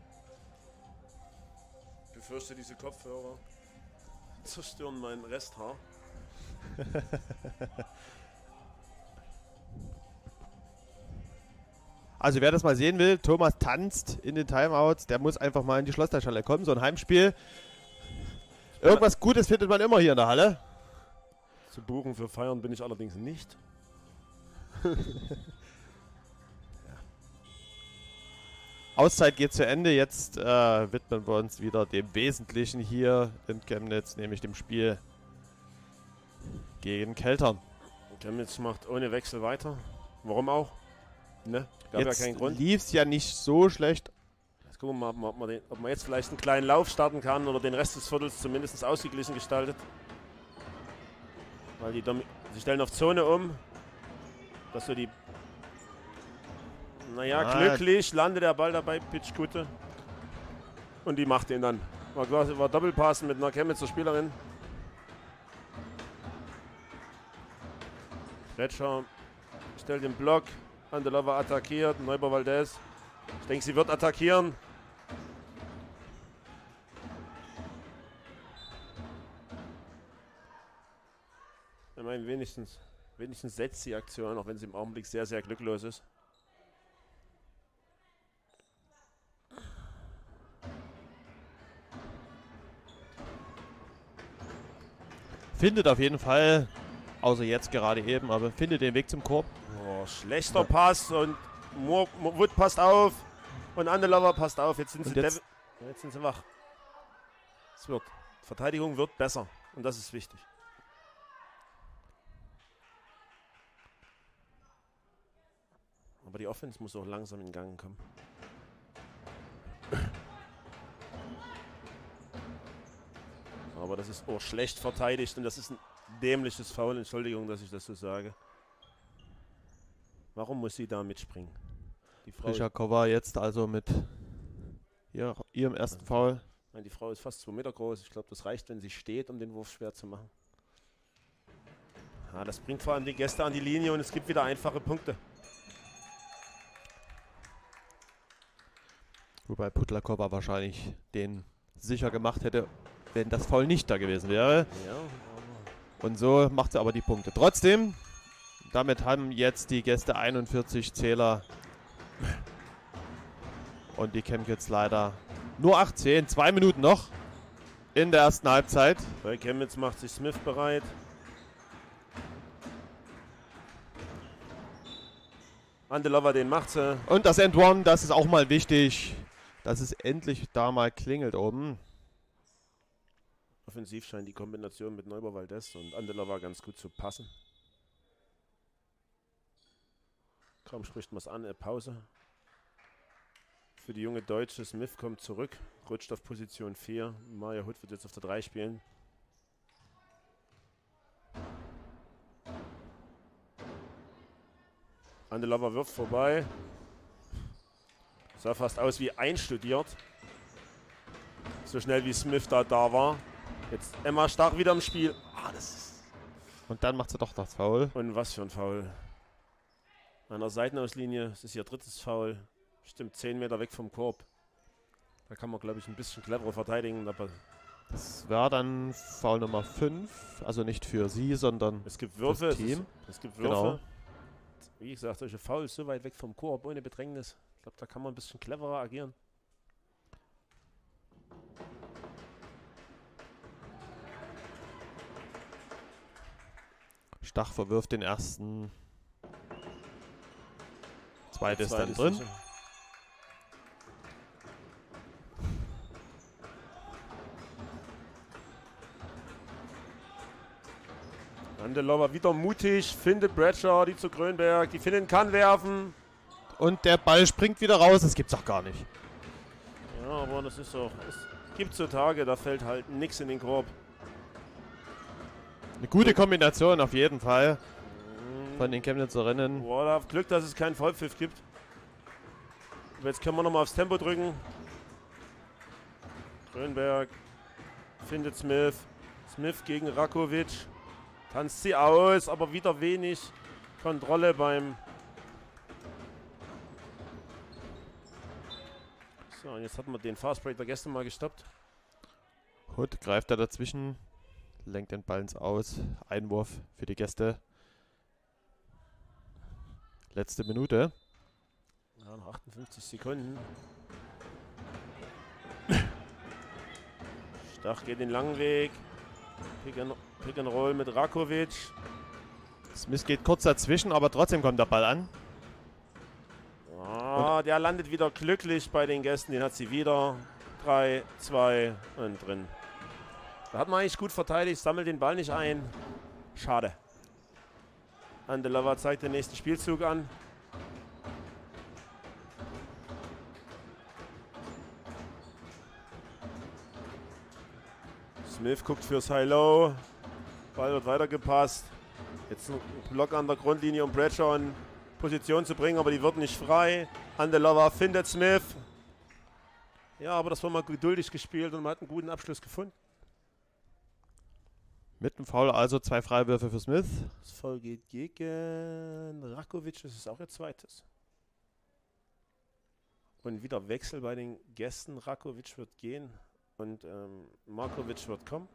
Ich befürchte, diese Kopfhörer zerstören mein Resthaar. Also wer das mal sehen will, Thomas tanzt in den Timeouts, der muss einfach mal in die Schlosstalschale kommen, so ein Heimspiel. Irgendwas Gutes findet man immer hier in der Halle. Zu buchen für Feiern bin ich allerdings nicht. Auszeit geht zu Ende, jetzt äh, widmen wir uns wieder dem Wesentlichen hier in Chemnitz, nämlich dem Spiel gegen Keltern. Chemnitz macht ohne Wechsel weiter. Warum auch? Ne? Gab Jetzt ja keinen Grund. lief es ja nicht so schlecht. Jetzt gucken wir mal, ob man, den, ob man jetzt vielleicht einen kleinen Lauf starten kann oder den Rest des Viertels zumindest ausgeglichen gestaltet. Weil die Domi sie stellen auf Zone um. Dass so die. Naja, Ah. glücklich landet der Ball dabei, Pitschkute. Und die macht ihn dann. War, quasi- war Doppelpassen mit einer Chemnitzer Spielerin. Retscher stellt den Block. Andelova attackiert. Neuber Valdez. Ich denke, sie wird attackieren. Ich meine, wenigstens, wenigstens setzt die Aktion, auch wenn sie im Augenblick sehr, sehr glücklos ist. Findet auf jeden Fall, außer jetzt gerade eben, aber findet den Weg zum Korb. Oh, schlechter Pass und Moore, Wood passt auf und Andelova passt auf. Jetzt sind, Und sie jetzt- dev- jetzt sind sie wach. Es wird. Verteidigung wird besser und das ist wichtig. Aber die Offense muss auch langsam in Gang kommen. Aber das ist auch schlecht verteidigt und das ist ein dämliches Foul. Entschuldigung, dass ich das so sage. Warum muss sie da mitspringen? Die Frau, Prischakova jetzt also mit ihr, ihrem ersten Foul. nein, die Frau ist fast zwei Meter groß. Ich glaube, das reicht, wenn sie steht, um den Wurf schwer zu machen. Ja, das bringt vor allem die Gäste an die Linie und es gibt wieder einfache Punkte. Wobei Putlakova wahrscheinlich den sicher gemacht hätte, wenn das Foul nicht da gewesen wäre. Ja, Und so macht sie aber die Punkte. Trotzdem, damit haben jetzt die Gäste einundvierzig Zähler. Und die Chemnitz leider nur achtzehn. Zwei Minuten noch in der ersten Halbzeit. bei Chemnitz macht sich Smith bereit. Andelova, den macht sie. Und das End One, das ist auch mal wichtig. dass es endlich da mal klingelt oben. Offensiv scheint die Kombination mit Neuber Valdez und Andelova ganz gut zu passen. Kaum spricht man es an, eine Pause. Für die junge Deutsche, Smith kommt zurück, rutscht auf Position vier. Maja Hood wird jetzt auf der drei spielen. Andelova wirft vorbei. Sah fast aus wie einstudiert. So schnell wie Smith da da war. Jetzt Emma Stach wieder im Spiel. Ah, das ist Und dann macht sie doch das Foul. Und was für ein Foul. An der Seitenauslinie, das ist ihr drittes Foul. Stimmt zehn Meter weg vom Korb. Da kann man, glaube ich, ein bisschen cleverer verteidigen. Aber das wäre dann Foul Nummer fünf. Also nicht für sie, sondern es gibt Würfe. fürs Team. Es, ist, es gibt Würfe. Genau. Wie gesagt, solche Fouls so weit weg vom Korb, ohne Bedrängnis. Ich glaube, da kann man ein bisschen cleverer agieren. Stach verwirft den ersten. Zweite ist dann drin. Sicher. Andelova wieder mutig, findet Bradshaw, die zu Grönberg, die finden kann werfen. Und der Ball springt wieder raus, das gibt's doch gar nicht. Ja, aber das ist doch, es gibt so Tage, da fällt halt nichts in den Korb. Eine gute Kombination auf jeden Fall von den Chemnitzerinnen. Boah, da hat Glück, dass es keinen Vollpfiff gibt. Aber jetzt können wir nochmal aufs Tempo drücken. Grönberg findet Smith. Smith gegen Rakovic. Tanzt sie aus, aber wieder wenig Kontrolle beim... So, und jetzt hat man den Fastbreak der Gäste mal gestoppt. Hood greift da dazwischen, lenkt den Ball ins Aus. Einwurf für die Gäste. Letzte Minute. Ja, noch achtundfünfzig Sekunden. Stach geht den langen Weg. Pick and, Pick and Roll mit Rakovic. Smith geht kurz dazwischen, aber trotzdem kommt der Ball an. Ah, der landet wieder glücklich bei den Gästen. Den hat sie wieder. drei, zwei und drin. Da hat man eigentlich gut verteidigt, sammelt den Ball nicht ein. Schade. Andelova zeigt den nächsten Spielzug an. Smith guckt fürs High-Low. Ball wird weitergepasst. Jetzt ein Block an der Grundlinie, um Bradshaw in Position zu bringen, aber die wird nicht frei. Andelova findet Smith. Ja, aber das war mal geduldig gespielt und man hat einen guten Abschluss gefunden. Mit dem Foul also zwei Freiwürfe für Smith. Das Foul geht gegen Rakovic, das ist auch ihr zweites. Und wieder Wechsel bei den Gästen. Rakovic wird gehen und ähm, Markovic wird kommen.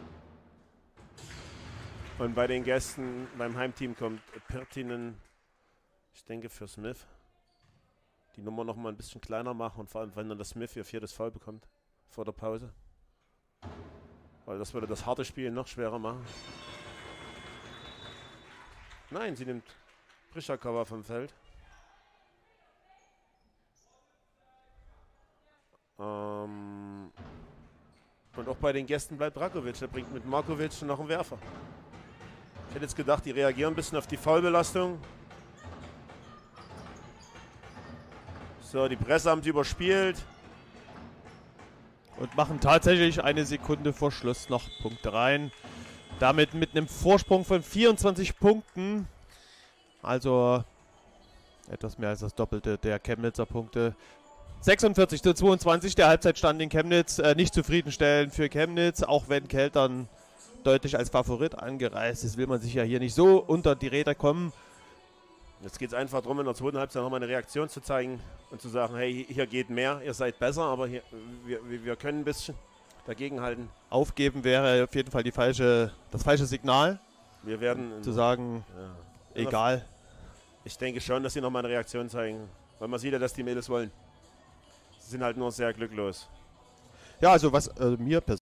Und bei den Gästen, beim Heimteam kommt Pirtinen, ich denke für Smith. Die Nummer noch mal ein bisschen kleiner machen und vor allem, wenn dann das Smith ihr viertes Foul bekommt vor der Pause. Weil das würde das harte Spiel noch schwerer machen. Nein, sie nimmt Prischakova vom Feld. Ähm und auch bei den Gästen bleibt Rakovic. Der bringt mit Markovic noch einen Werfer. Ich hätte jetzt gedacht, die reagieren ein bisschen auf die Foulbelastung. So, die Presse haben sie überspielt. Und machen tatsächlich eine Sekunde vor Schluss noch Punkte rein. Damit mit einem Vorsprung von vierundzwanzig Punkten. Also etwas mehr als das Doppelte der Chemnitzer Punkte. sechsundvierzig zu zweiundzwanzig, der Halbzeitstand in Chemnitz. Äh, nicht zufriedenstellend für Chemnitz, auch wenn Keltern deutlich als Favorit angereist ist, will man sich ja hier nicht so unter die Räder kommen. Jetzt geht es einfach darum, in der zweiten Halbzeit nochmal eine Reaktion zu zeigen und zu sagen, hey, hier geht mehr, ihr seid besser, aber hier, wir, wir können ein bisschen dagegenhalten. Aufgeben wäre auf jeden Fall die falsche, das falsche Signal. Wir werden zu sagen, ja. Egal. Ich denke schon, dass sie nochmal eine Reaktion zeigen, weil man sieht ja, dass die Mädels wollen. Sie sind halt nur sehr glücklos. Ja, also was äh, mir persönlich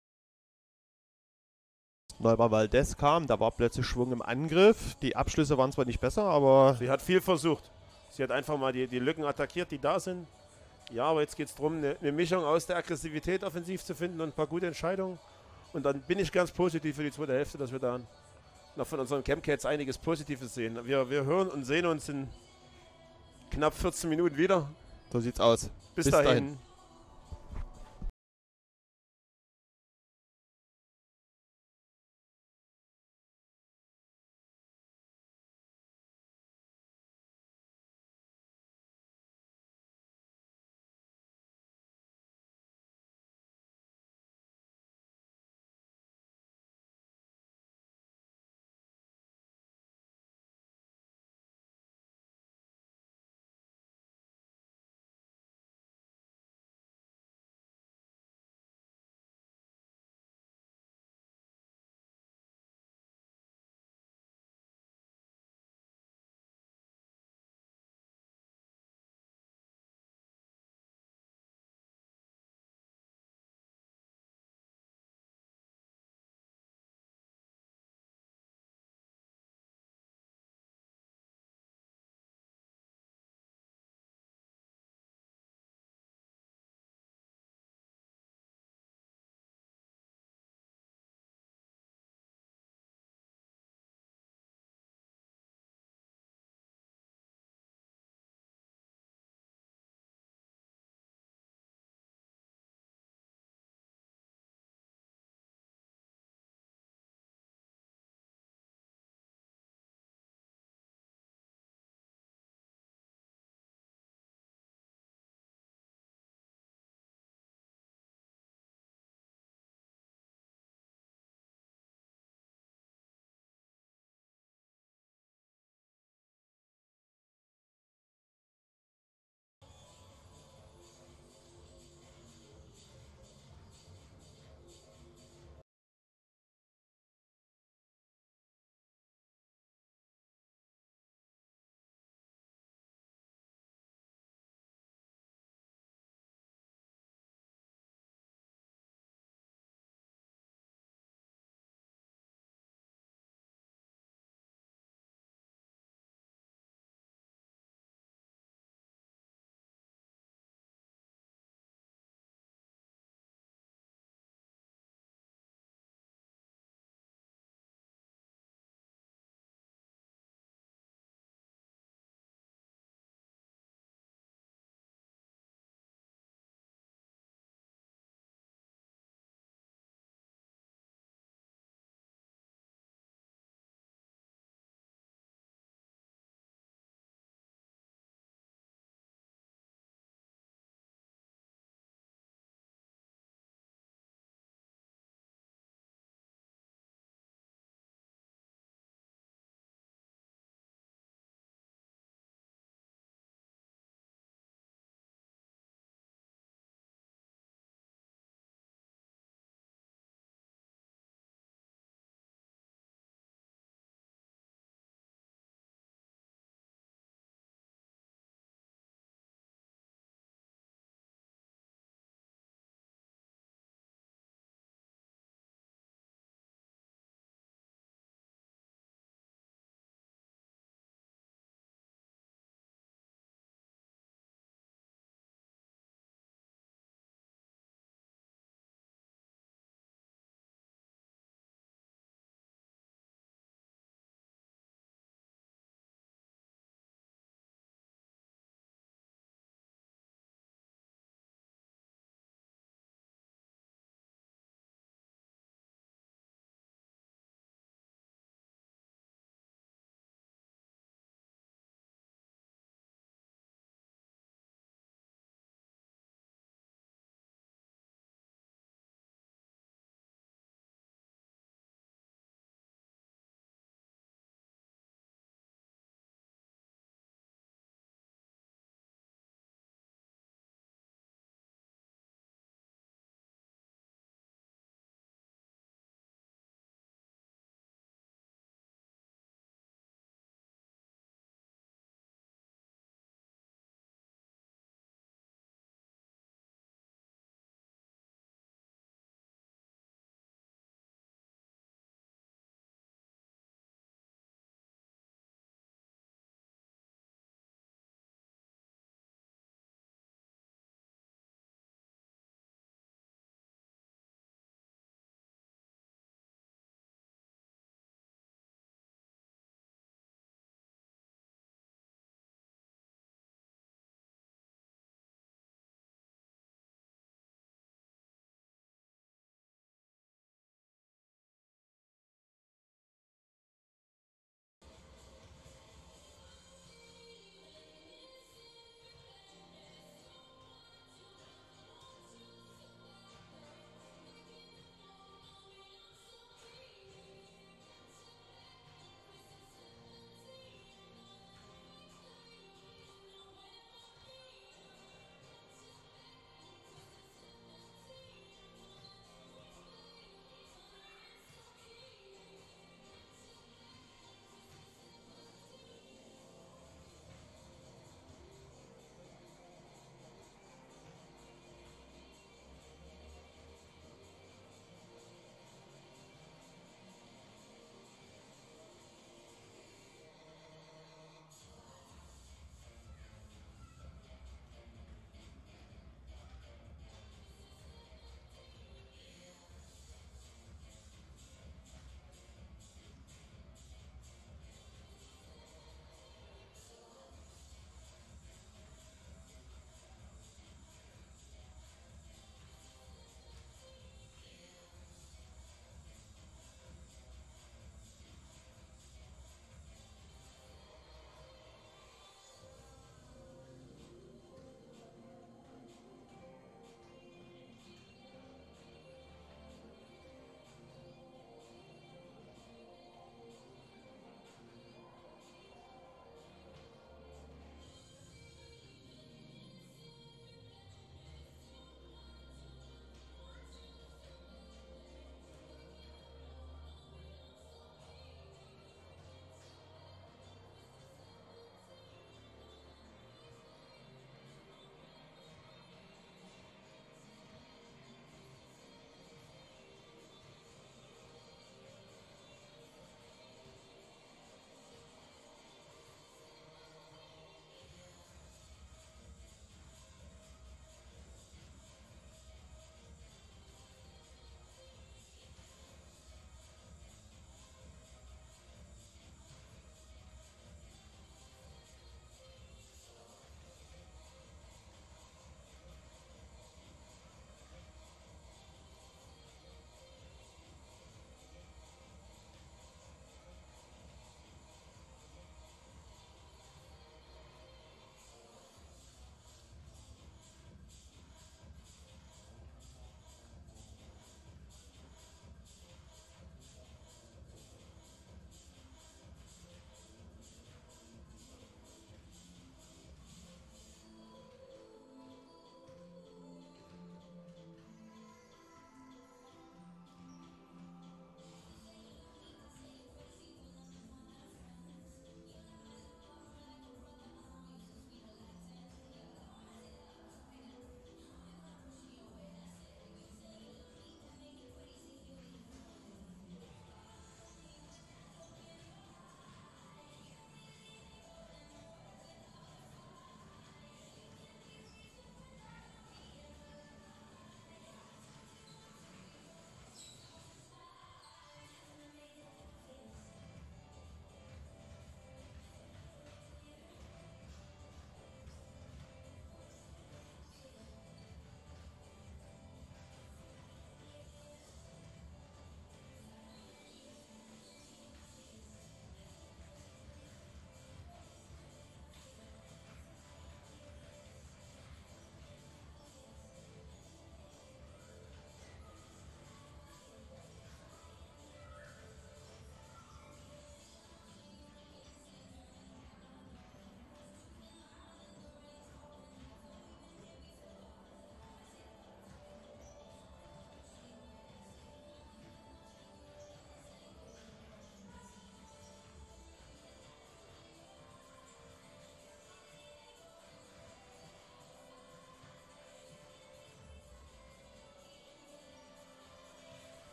Neuber Valdez kam, da war plötzlich Schwung im Angriff. Die Abschlüsse waren zwar nicht besser, aber... Sie hat viel versucht. Sie hat einfach mal die, die Lücken attackiert, die da sind. Ja, aber jetzt geht es darum, eine, eine Mischung aus der Aggressivität offensiv zu finden und ein paar gute Entscheidungen. Und dann bin ich ganz positiv für die zweite Hälfte, dass wir da noch von unseren Campcats einiges Positives sehen. Wir, wir hören und sehen uns in knapp vierzehn Minuten wieder. So sieht's aus. Bis, Bis dahin. dahin.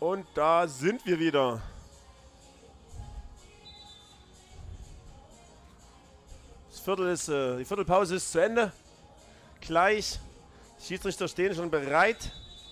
Und da sind wir wieder. Das Viertel ist, äh, die Viertelpause ist zu Ende. Gleich. Die Schiedsrichter stehen schon bereit.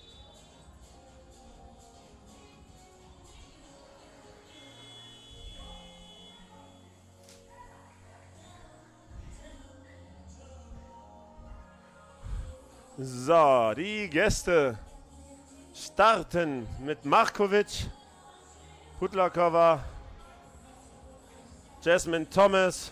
So, die Gäste starten mit Markovic, Putlakova, Jasmine Thomas,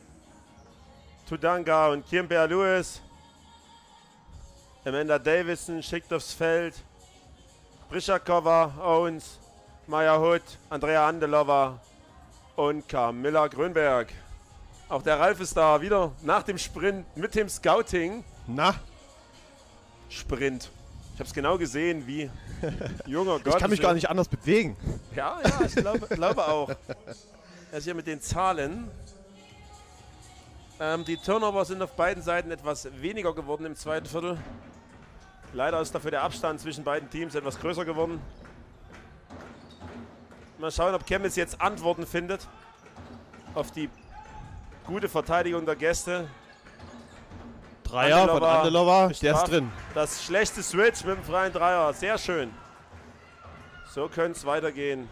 Tudanga und Kimbea Lewis. Amanda Davison schickt aufs Feld. Brischakova, Owens, Maya Hood, Andrea Andelova und Camilla Grönberg. Auch der Ralf ist da wieder nach dem Sprint mit dem Scouting. Na? Sprint. Ich habe es genau gesehen, wie junger Gott. Ich kann mich gar nicht anders bewegen. Ja, ja, ich glaube, glaube auch. Er ist hier mit den Zahlen. Ähm, die Turnover sind auf beiden Seiten etwas weniger geworden im zweiten Viertel. Leider ist dafür der Abstand zwischen beiden Teams etwas größer geworden. Mal schauen, ob Chemnitz jetzt Antworten findet auf die gute Verteidigung der Gäste. Dreier von Andelova, der ist drin. Das schlechte Switch mit dem freien Dreier, sehr schön. So könnte es weitergehen.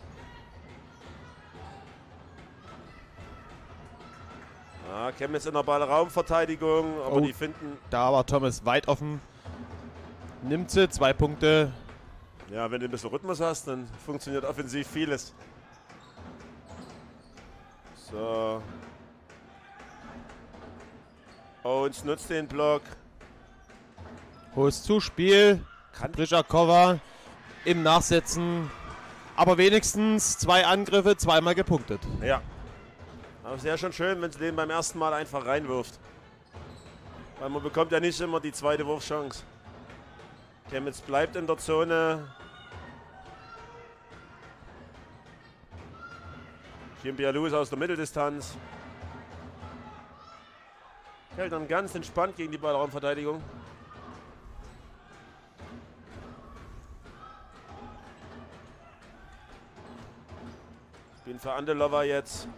Ja, Chemnitz in der Ballraumverteidigung, aber oh, die finden... Da war Thomas weit offen. Nimmt sie, zwei Punkte. Ja, wenn du ein bisschen Rhythmus hast, dann funktioniert offensiv vieles. So. Owens nutzt den Block. Hohes Zuspiel. Brischakova im Nachsetzen. Aber wenigstens zwei Angriffe, zweimal gepunktet. Ja. Aber sehr schon schön, wenn sie den beim ersten Mal einfach reinwirft. Weil man bekommt ja nicht immer die zweite Wurfchance. Chemnitz bleibt in der Zone. Kimbea Lewis aus der Mitteldistanz. Hält dann ganz entspannt gegen die Ballraumverteidigung. Bin für Andelova jetzt.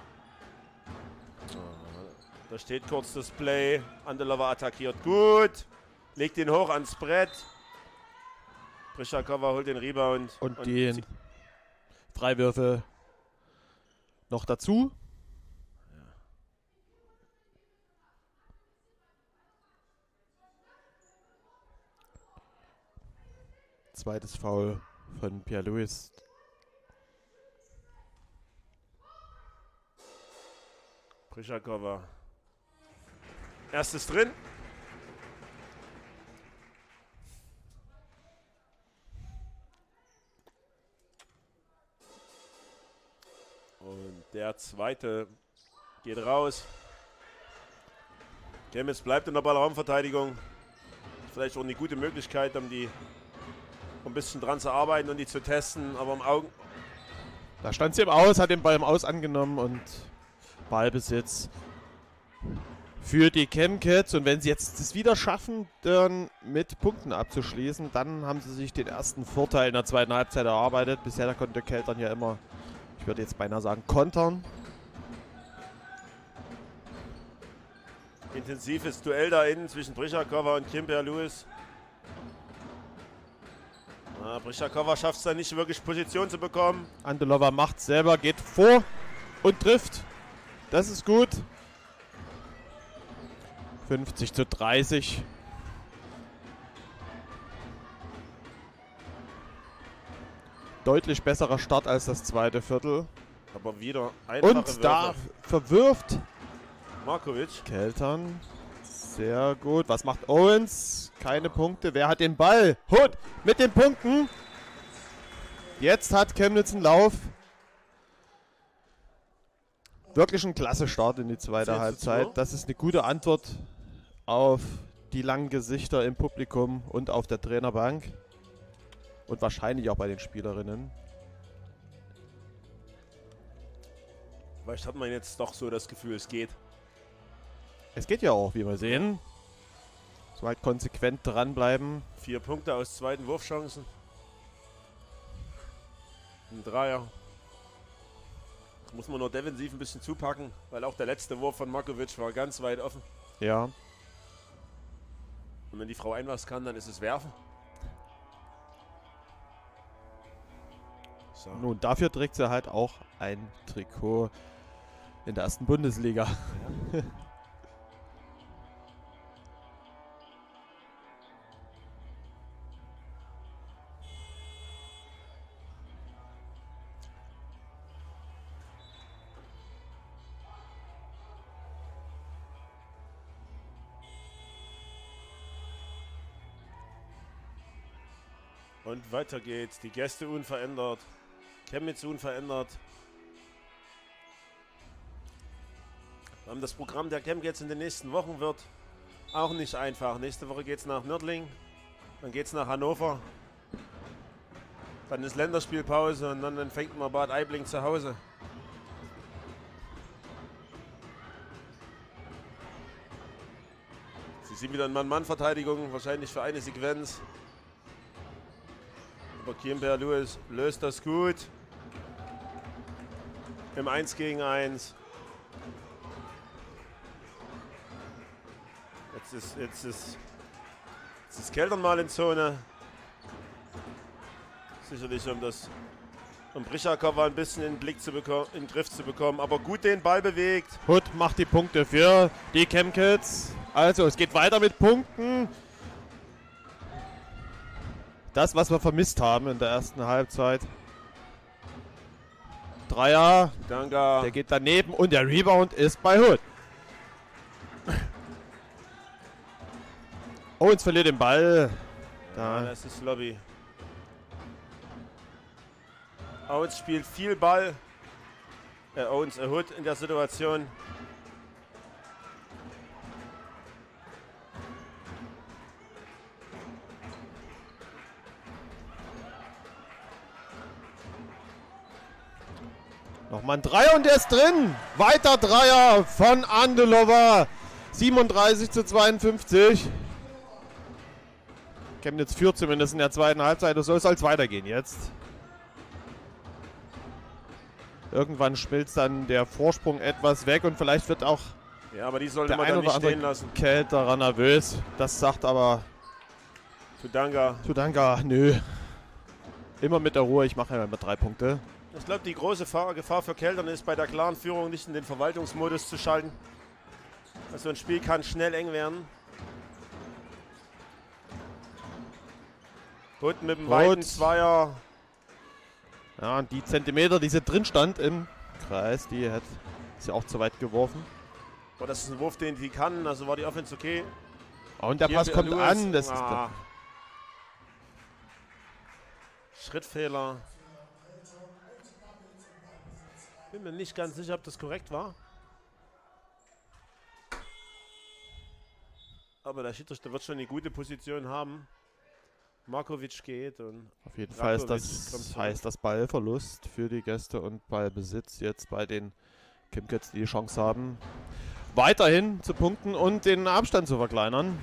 Da steht kurz das Play. Andelova attackiert gut. Legt ihn hoch ans Brett. Brischakova holt den Rebound. Und, und die Freiwürfe noch dazu. Zweites Foul von Pierre Louis. Brischakova. Erstes drin. Und der zweite geht raus. Chemnitz bleibt in der Ballraumverteidigung. Vielleicht auch eine gute Möglichkeit, um die um ein bisschen dran zu arbeiten und die zu testen, aber im Augen. Da stand sie im Aus, hat den Ball im Aus angenommen und Ballbesitz für die Chemcats. Und wenn sie jetzt das wieder schaffen, dann mit Punkten abzuschließen, dann haben sie sich den ersten Vorteil in der zweiten Halbzeit erarbeitet. Bisher konnte Keltern ja immer, ich würde jetzt beinahe sagen, kontern. Intensives Duell da innen zwischen Brischakova und Kimbea Lewis. Ah, Brischakova schafft es dann nicht wirklich Position zu bekommen. Andelova macht selber, geht vor und trifft. Das ist gut. fünfzig zu dreißig. Deutlich besserer Start als das zweite Viertel. Aber wieder einfache Und da verwirft Markovic. Keltern. Sehr gut. Was macht Owens? Keine Punkte. Wer hat den Ball? Hood mit den Punkten. Jetzt hat Chemnitz einen Lauf. Wirklich ein klasse Start in die zweite Halbzeit. Das ist eine gute Antwort auf die langen Gesichter im Publikum und auf der Trainerbank. Und wahrscheinlich auch bei den Spielerinnen. Vielleicht hat man jetzt doch so das Gefühl, es geht. Es geht ja auch, wie wir sehen. So halt konsequent dranbleiben. Vier Punkte aus zweiten Wurfchancen. Ein Dreier. Das muss man nur defensiv ein bisschen zupacken, weil auch der letzte Wurf von Markovic war ganz weit offen. Ja. Und wenn die Frau ein was kann, dann ist es werfen. So. Nun, dafür trägt sie halt auch ein Trikot in der ersten Bundesliga. Ja. Und weiter geht's. Die Gäste unverändert. Chemnitz unverändert. Das Programm der Chemnitz in den nächsten Wochen wird auch nicht einfach. Nächste Woche geht's nach Nördling. Dann geht's nach Hannover. Dann ist Länderspielpause und dann fängt man Bad Aibling zu Hause. Sie sind wieder in Mann-Mann-Verteidigung. Wahrscheinlich für eine Sequenz. Aber Kimber Lewis löst das gut. Im eins gegen eins. Jetzt ist, jetzt ist, jetzt ist Keltern mal in Zone. Sicherlich, um das um Brichakova ein bisschen in den Blick zu bekommen, in den Griff zu bekommen. Aber gut den Ball bewegt. Hood macht die Punkte für die Chemkids. Also, es geht weiter mit Punkten. Das, was wir vermisst haben in der ersten Halbzeit. Dreier. Danke. Der geht daneben und der Rebound ist bei Hood. Owens verliert den Ball. Ja, Da. das ist Lobby. Owens spielt viel Ball. Äh, Owens, äh, Hood in der Situation. Nochmal ein Dreier und der ist drin. Weiter Dreier von Andelova. siebenunddreißig zu zweiundfünfzig. Chemnitz führt zumindest in der zweiten Halbzeit. So soll es weitergehen jetzt. Irgendwann schmilzt dann der Vorsprung etwas weg und vielleicht wird auch Ja, aber die sollte der man ein dann oder nicht andere stehen lassen. Kälterer nervös. Das sagt aber Tudanga. Tudanga, nö. Immer mit der Ruhe, ich mache ja immer drei Punkte. Ich glaube, die große Gefahr für Keltern ist, bei der klaren Führung nicht in den Verwaltungsmodus zu schalten. Also ein Spiel kann schnell eng werden. Hood mit dem weiten Zweier. Ja, und die Zentimeter, die sie drin stand im Kreis, die hat sie auch zu weit geworfen. Aber das ist ein Wurf, den die kann, also war die Offense okay. Und der Pass kommt Lewis. an. Das ist Ah. Schrittfehler. Bin mir nicht ganz sicher, ob das korrekt war. Aber der Schiedsrichter wird schon eine gute Position haben. Markovic geht und auf jeden Fall ist Rakovic das kommt zurück. heißt das Ballverlust für die Gäste und Ballbesitz jetzt bei den Chemkids, die die Chance haben, weiterhin zu punkten und den Abstand zu verkleinern.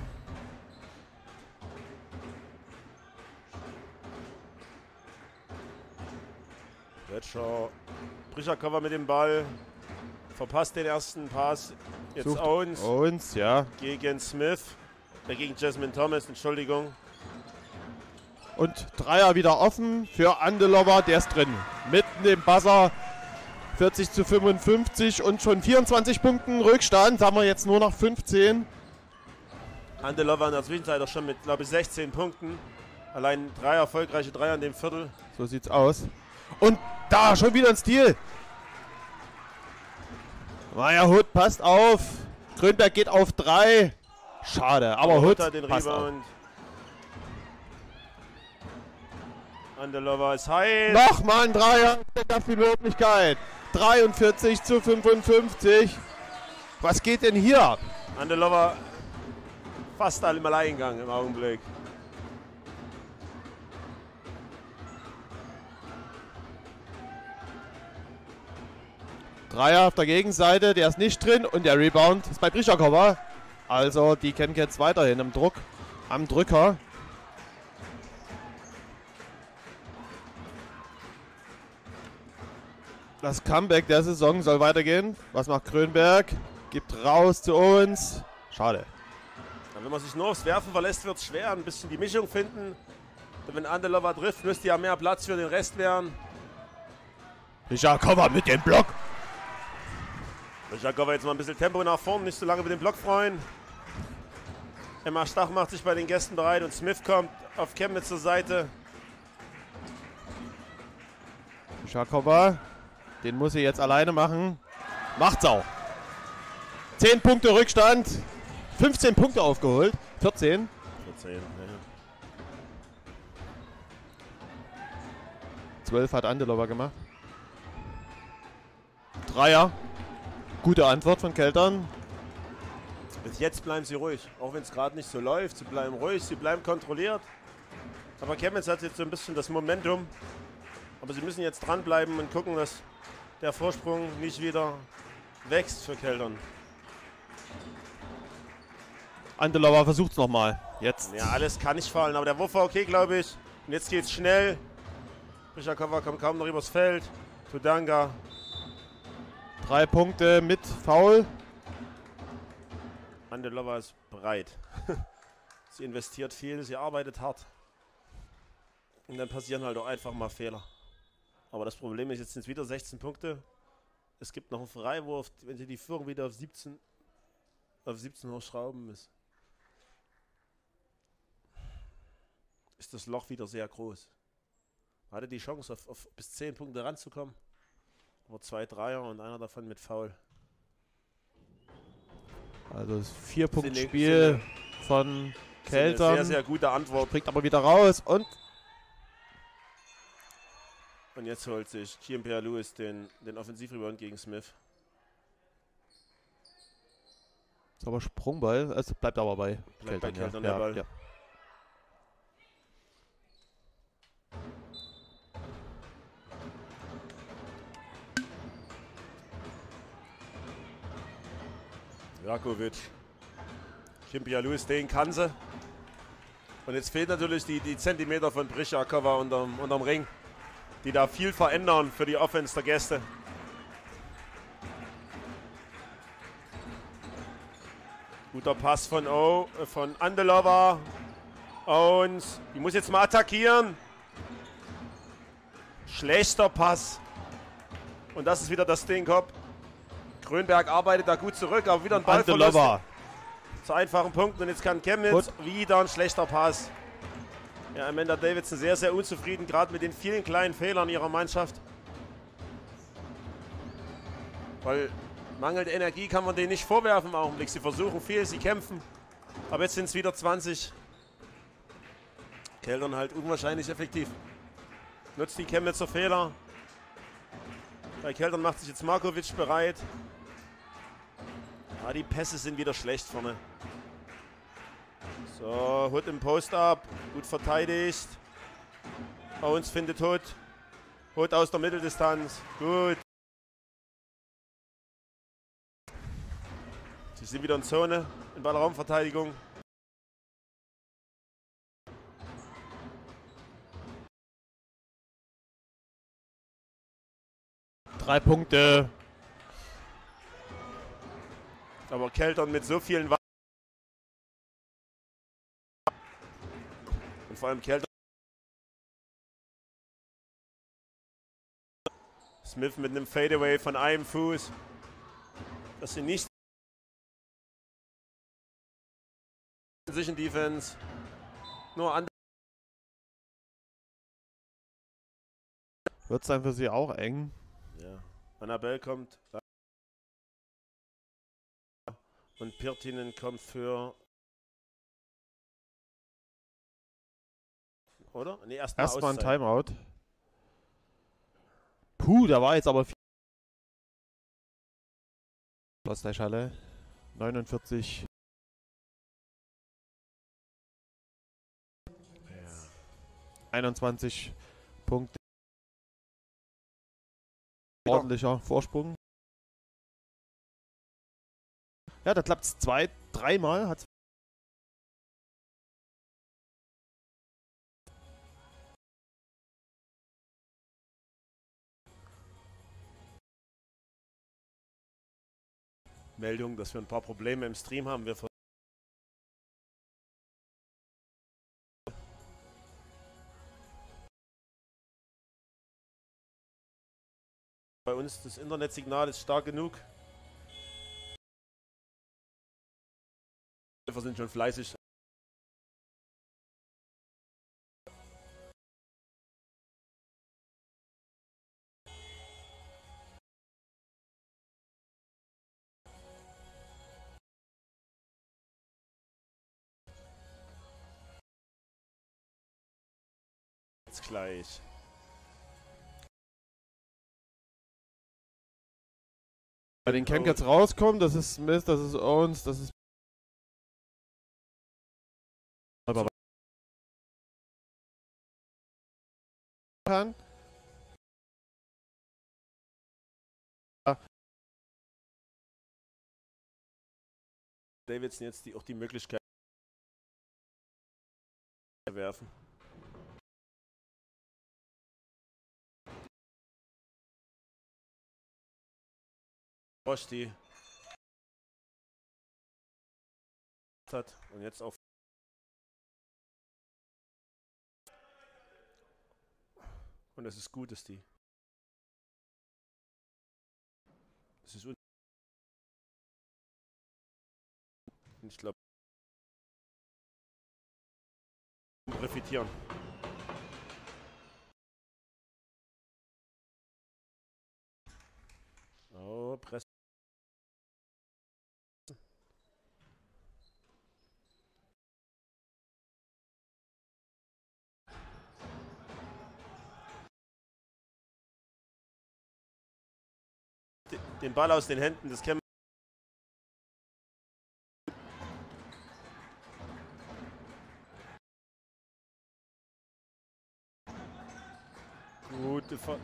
Wetscher. Brichakova mit dem Ball. Verpasst den ersten Pass. Jetzt Sucht Owens Owens, ja. gegen Smith. Äh, gegen Jasmine Thomas, Entschuldigung. Und Dreier wieder offen für Andelova, der ist drin. Mitten im Buzzer. vierzig zu fünfundfünfzig und schon vierundzwanzig Punkten Rückstand. Haben wir jetzt nur noch fünfzehn. Andelova in der Zwischenzeit auch schon mit, glaube ich, sechzehn Punkten. Allein drei erfolgreiche Dreier in dem Viertel. So sieht's aus. Und da schon wieder ein Stil. Maya Hood passt auf. Grönberg geht auf drei. Schade, aber Hood hat den passt auf. Rebound. Andelova ist heiß. Nochmal ein Dreier. Das ist die Möglichkeit. dreiundvierzig zu fünfundfünfzig. Was geht denn hier ab? Andelova fast alle im Alleingang im Augenblick. Dreier auf der Gegenseite, der ist nicht drin und der Rebound ist bei Brichakova. Also die Chemkids weiterhin im Druck, am Drücker. Das Comeback der Saison soll weitergehen. Was macht Grönberg? Gibt raus zu uns. Schade. Ja, wenn man sich nur aufs Werfen verlässt, wird es schwer. Ein bisschen die Mischung finden. Wenn Andelova trifft, müsste ja mehr Platz für den Rest werden. Rychakova mit dem Block. Rychakova jetzt mal ein bisschen Tempo nach vorn, nicht so lange mit dem Block freuen. Emma Stach macht sich bei den Gästen bereit und Smith kommt auf Chemnitz zur Seite. Rychakova, den muss sie jetzt alleine machen. Macht's auch. zehn Punkte Rückstand. fünfzehn Punkte aufgeholt. vierzehn. vierzehn, ja. zwölf hat Andelova gemacht. Dreier. Gute Antwort von Keltern. Bis jetzt bleiben sie ruhig. Auch wenn es gerade nicht so läuft. Sie bleiben ruhig, sie bleiben kontrolliert. Aber Chemnitz hat jetzt so ein bisschen das Momentum. Aber sie müssen jetzt dranbleiben und gucken, dass der Vorsprung nicht wieder wächst für Keltern. Andelova versucht es nochmal. Jetzt. Ja, alles kann nicht fallen. Aber der Wurf war okay, glaube ich. Und jetzt geht's schnell. Rychakova kommt kaum noch übers Feld. Tudanga. Drei Punkte mit Foul. Andelova ist bereit. Sie investiert viel, sie arbeitet hart. Und dann passieren halt auch einfach mal Fehler. Aber das Problem ist, jetzt sind es wieder sechzehn Punkte. Es gibt noch einen Freiwurf, wenn sie die Führung wieder auf siebzehn, auf siebzehn hochschrauben ist. Ist das Loch wieder sehr groß. Man hatte die Chance, auf, auf bis zehn Punkte ranzukommen. Aber zwei Dreier und einer davon mit Foul. Also das vier Punkt Spiel von Keltern. Sehr, sehr gute Antwort. Springt aber wieder raus und Und jetzt holt sich Jean-Pierre Louis den, den Offensivrebound gegen Smith. Ist aber Sprungball. Es bleibt aber bei Bleibt Keltern. bei Keltern ja. der Ball. Ja. Rakovic. Jean-Pierre Louis, den kann sie. Und jetzt fehlt natürlich die, die Zentimeter von Rychakova unterm, unterm Ring, die da viel verändern für die Offense der Gäste. Guter Pass von, o, äh, von Andelova. Und die muss jetzt mal attackieren. Schlechter Pass. Und das ist wieder das Ding, Kopf. Grönberg arbeitet da gut zurück, aber wieder ein Ballverlust zu einfachen Punkten. Und jetzt kann Chemnitz gut. Wieder ein schlechter Pass. Ja, Amanda Davidson sehr, sehr unzufrieden, gerade mit den vielen kleinen Fehlern ihrer Mannschaft. Weil mangelt Energie kann man denen nicht vorwerfen im Augenblick. Sie versuchen viel, sie kämpfen. Aber jetzt sind es wieder zwanzig. Keltern halt unwahrscheinlich effektiv. Nutzt die Chemnitzer Fehler. Bei Keltern macht sich jetzt Markovic bereit. Ah, die Pässe sind wieder schlecht vorne. So, Hood im Post-Up. Gut verteidigt. Owens findet Hood. Hood aus der Mitteldistanz. Gut. Sie sind wieder in Zone, in Ballraumverteidigung. Drei Punkte. Aber Keltern mit so vielen Wa und vor allem Keltern. Smith mit einem Fadeaway von einem Fuß. Das sind nicht Position Defense. Nur an. Wird es dann für sie auch eng? Ja. Annabelle kommt. Und Pirtinen kommt für. Oder? Nee, erstmal erstmal ein Timeout. Puh, da war jetzt aber viel. Aus der Schale. neunundvierzig. Ja. einundzwanzig Punkte. Ordentlicher Vorsprung. Ja, da klappt es zwei, dreimal. Hat's Meldung, dass wir ein paar Probleme im Stream haben. Wir Bei uns das Internetsignal ist stark genug. Wir sind schon fleißig. Jetzt gleich. Bei den Camp jetzt rauskommen, das ist Mist, das ist uns, das ist. Aber kann. Davidson jetzt die, auch die Möglichkeit werfen. Rosti hat und jetzt auf und es ist gut, dass die es ist un ich glaube profitieren. Oh, Presse. Den Ball aus den Händen des Kämpfers. Gute Ver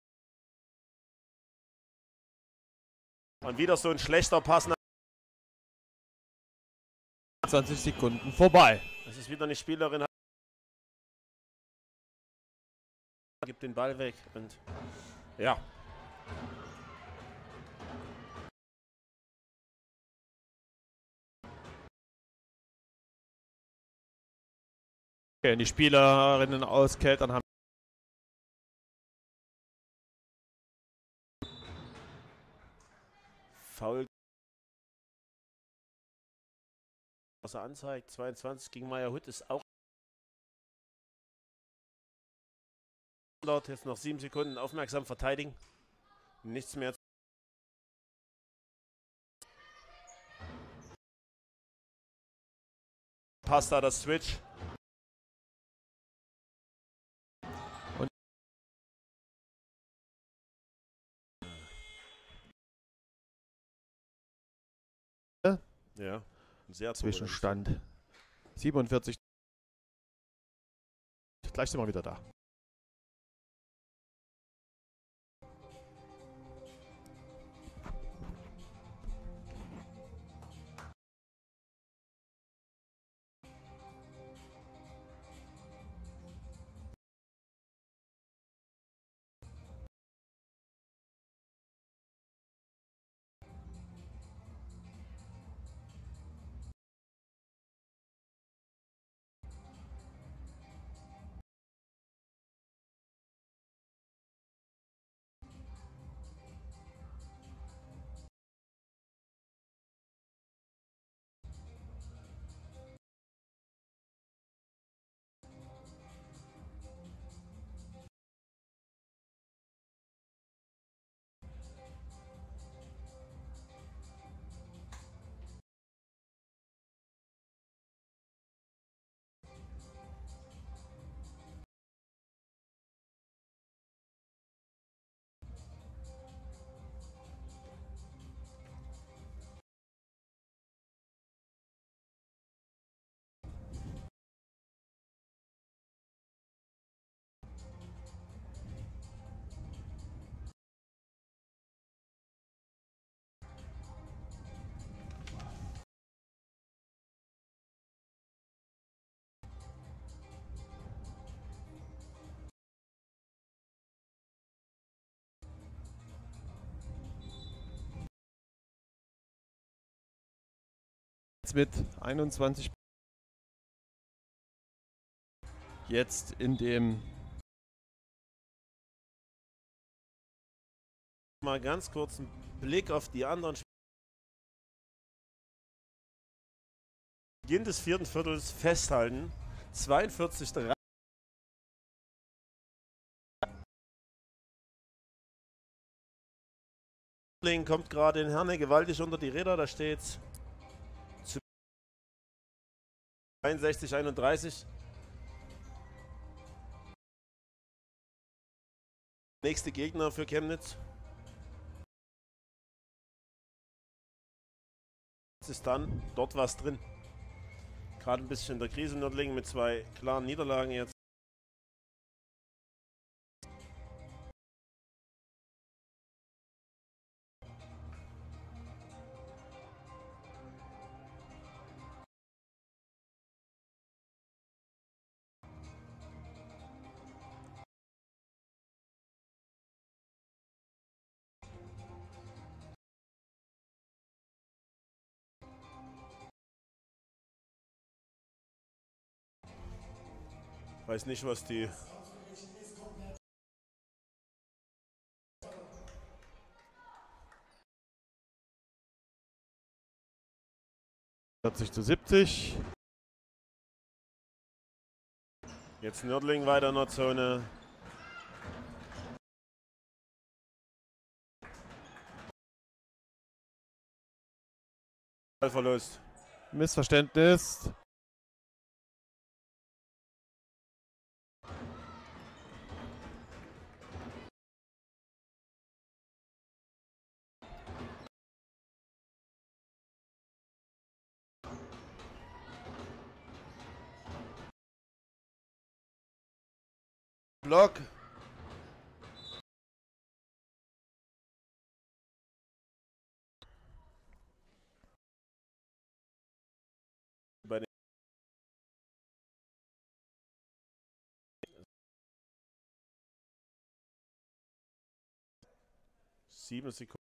Und wieder so ein schlechter Pass. zwanzig Sekunden vorbei. Das ist wieder eine Spielerin. Gibt den Ball weg und ja. Okay, die Spielerinnen aus Keltern haben Foul. Was er anzeigt, zweiundzwanzig gegen Maya Hood ist auch. Jetzt noch sieben Sekunden aufmerksam verteidigen. Nichts mehr. Passt da das Switch. Und ja, sehr Zwischenstand siebenundvierzig. Gleich sind wir wieder da. mit einundzwanzig. Jetzt in dem mal ganz kurz einen Blick auf die anderen Spiele. Beginn des vierten Viertels festhalten. zweiundvierzig drei. Kommt gerade in Herne gewaltig unter die Räder. Da steht zu zweiundsechzig einunddreißig. Nächste Gegner für Chemnitz. Jetzt ist dann dort was drin. Gerade ein bisschen in der Krise Nördlingen mit zwei klaren Niederlagen jetzt. Weiß nicht, was die vierzig zu siebzig. Jetzt Nördling weiter in der Zone. Verlust. Missverständnis. Block. Bei den sieben Sekunden.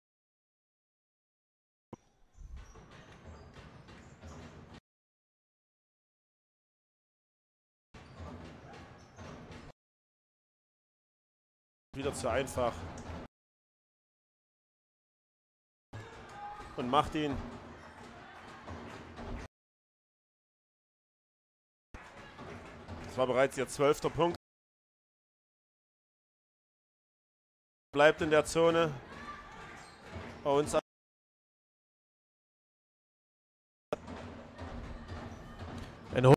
Wieder zu einfach. Und macht ihn. Das war bereits ihr zwölfter Punkt. Bleibt in der Zone. Owens. Eine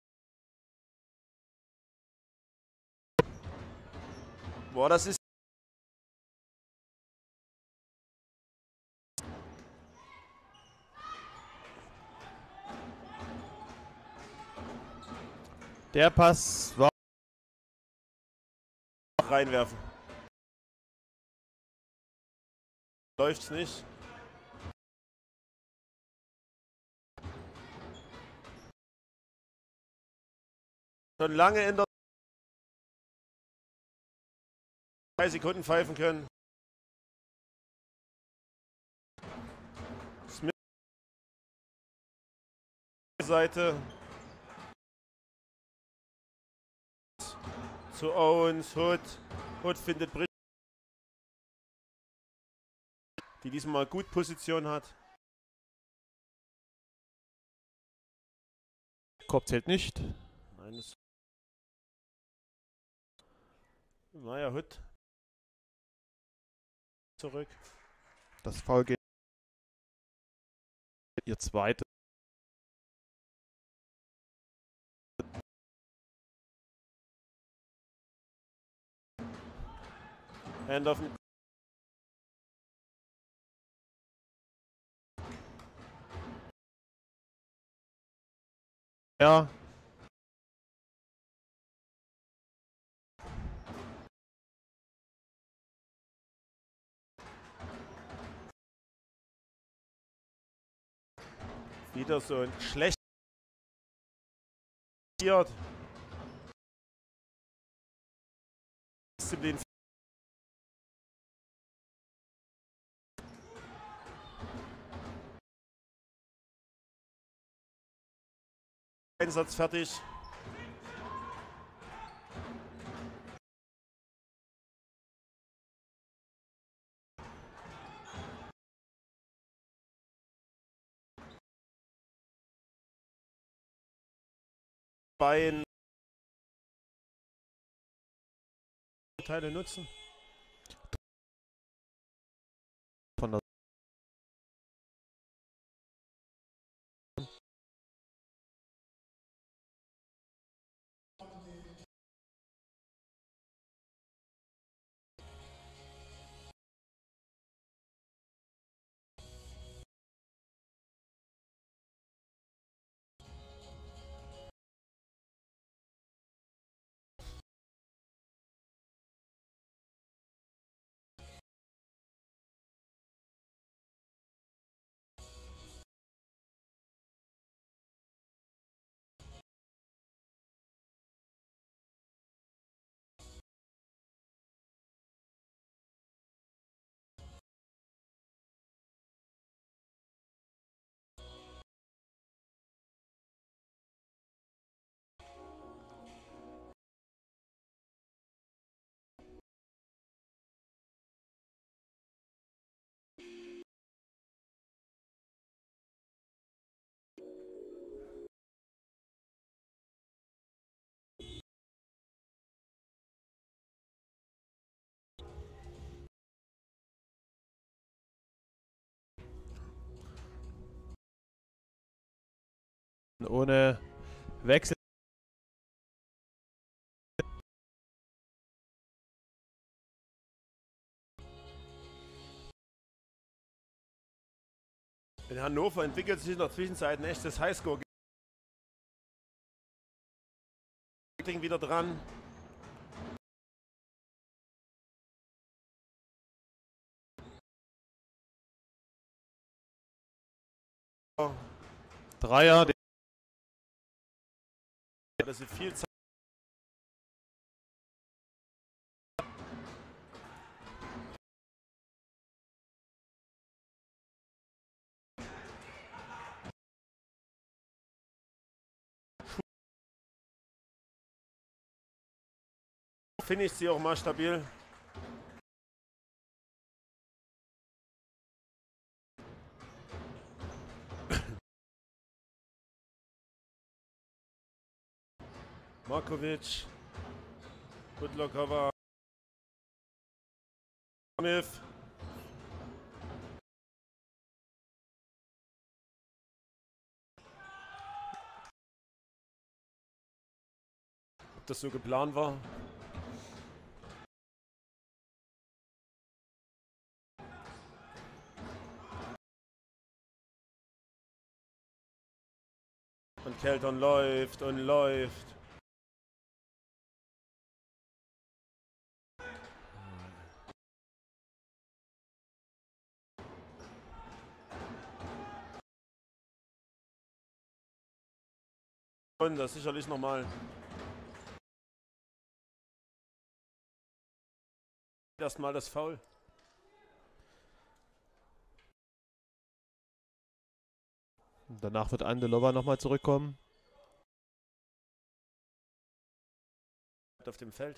Boah, das ist. Der Pass war Reinwerfen. Läuft's nicht. Schon lange in der drei Sekunden pfeifen können. Smith Seite zu Owens. Hood. Hood findet Britt, die diesmal gut Position hat. Korb zählt nicht. Nein, das naja, Hood zurück. Das Foul geht. Ihr zweite. Handoff. Ja. Wieder so ein schlecht. Disziplin. Einsatz fertig. Bein. Teile nutzen. Von der ohne Wechsel. In Hannover entwickelt sich in der Zwischenzeit ein echtes Highscore. Wieder dran. Dreier. Das ist viel Zeit. Finde ich sie auch mal stabil. Markovic, Butlokova, Smith. Ob das so geplant war? Und Kelton läuft und läuft. Und das ist sicherlich nochmal. Erstmal das Foul. Danach wird Andelova nochmal zurückkommen. Auf dem Feld.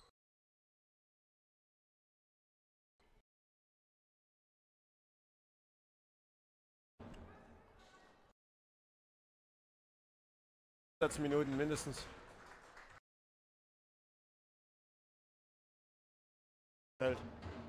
Minuten mindestens. Feld.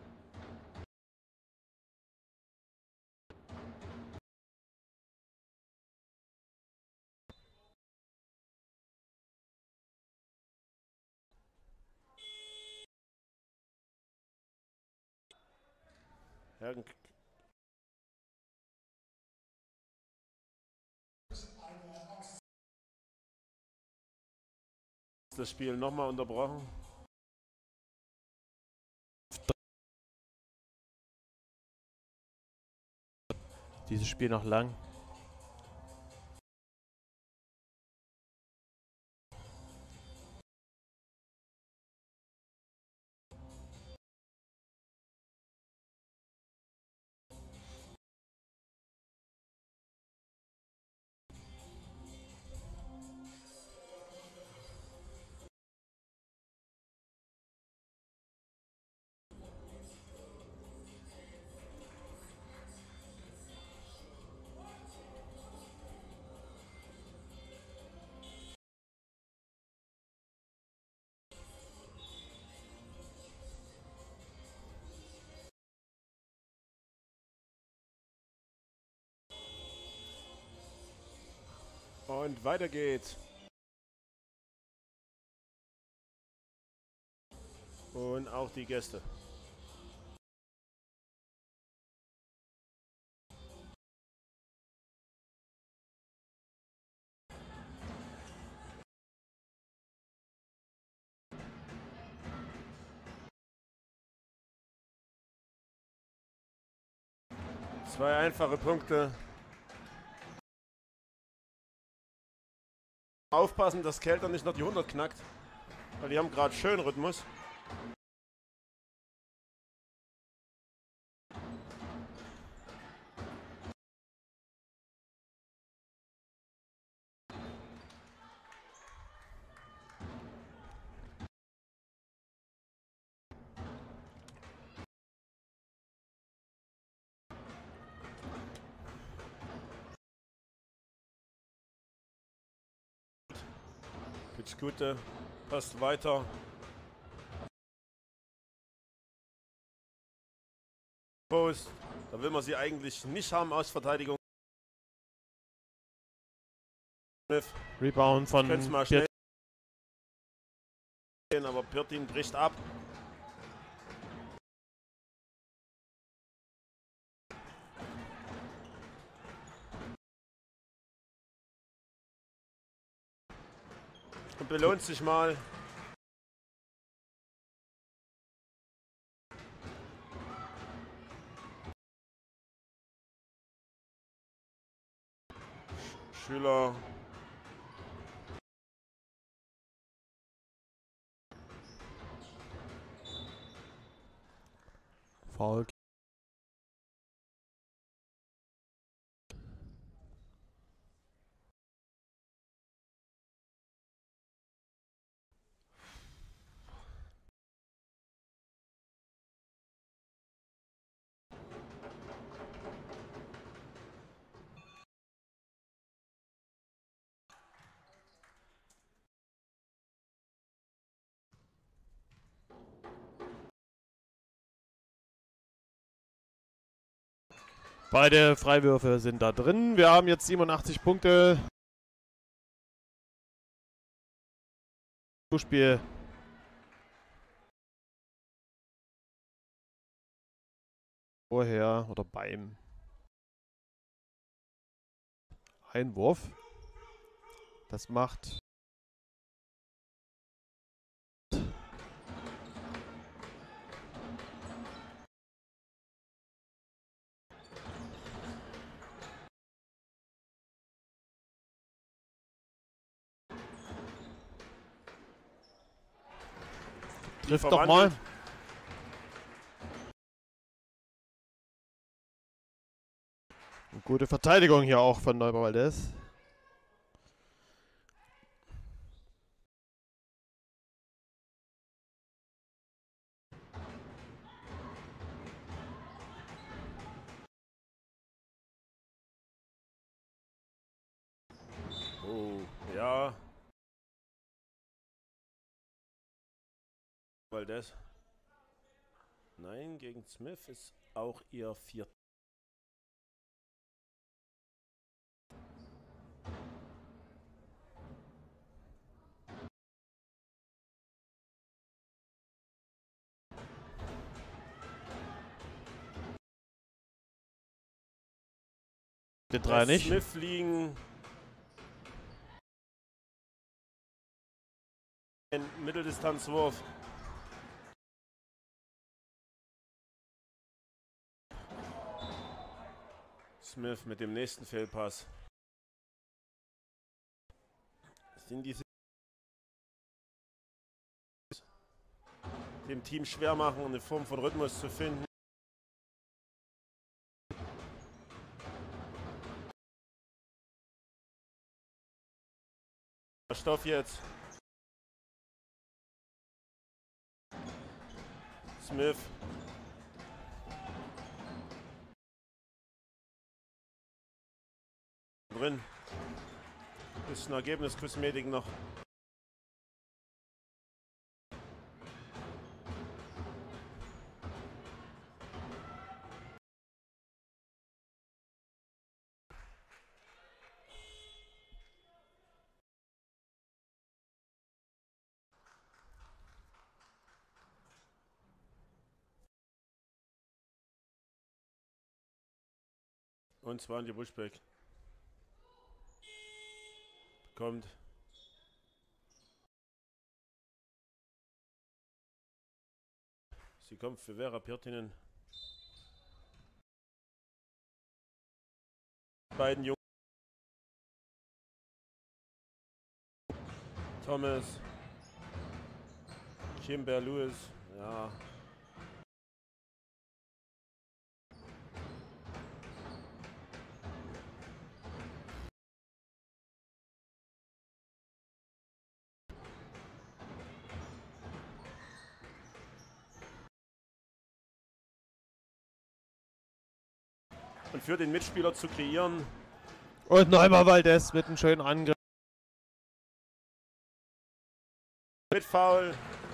Hergen. Das Spiel nochmal unterbrochen. Dieses Spiel noch lang. Und weiter geht's. Und auch die Gäste. Zwei einfache Punkte. Aufpassen, dass Kelter nicht noch die hundert knackt, weil die haben gerade schön Rhythmus. Gute, passt weiter. Post, da will man sie eigentlich nicht haben aus Verteidigung. Rebound von Können's mal schnell gehen, aber Pirtin bricht ab. Und belohnt sich mal. Schüler. Foul. Beide Freiwürfe sind da drin. Wir haben jetzt siebenundachtzig Punkte. Spiel. Vorher oder beim Einwurf. Das macht trifft doch mal. Eine gute Verteidigung hier auch von Neubauer Valdez. Oh, ja. Valdez. Nein, gegen Smith ist auch ihr vierter. Den Dreier nicht. Smith liegen. Ein Mitteldistanzwurf. Smith mit dem nächsten Fehlpass. Sind diese dem Team schwer machen, eine Form von Rhythmus zu finden. Stoff jetzt. Smith. Drin. Bisschen Ergebniskosmetik noch. Und zwar an die Buschbeck. Kommt. Sie kommt für Vera Pirtinen. Beiden Jungen. Thomas. Kimber Lewis. Ja. Und für den Mitspieler zu kreieren. Und Neymar Valdez mit einem schönen Angriff. Mit Foul.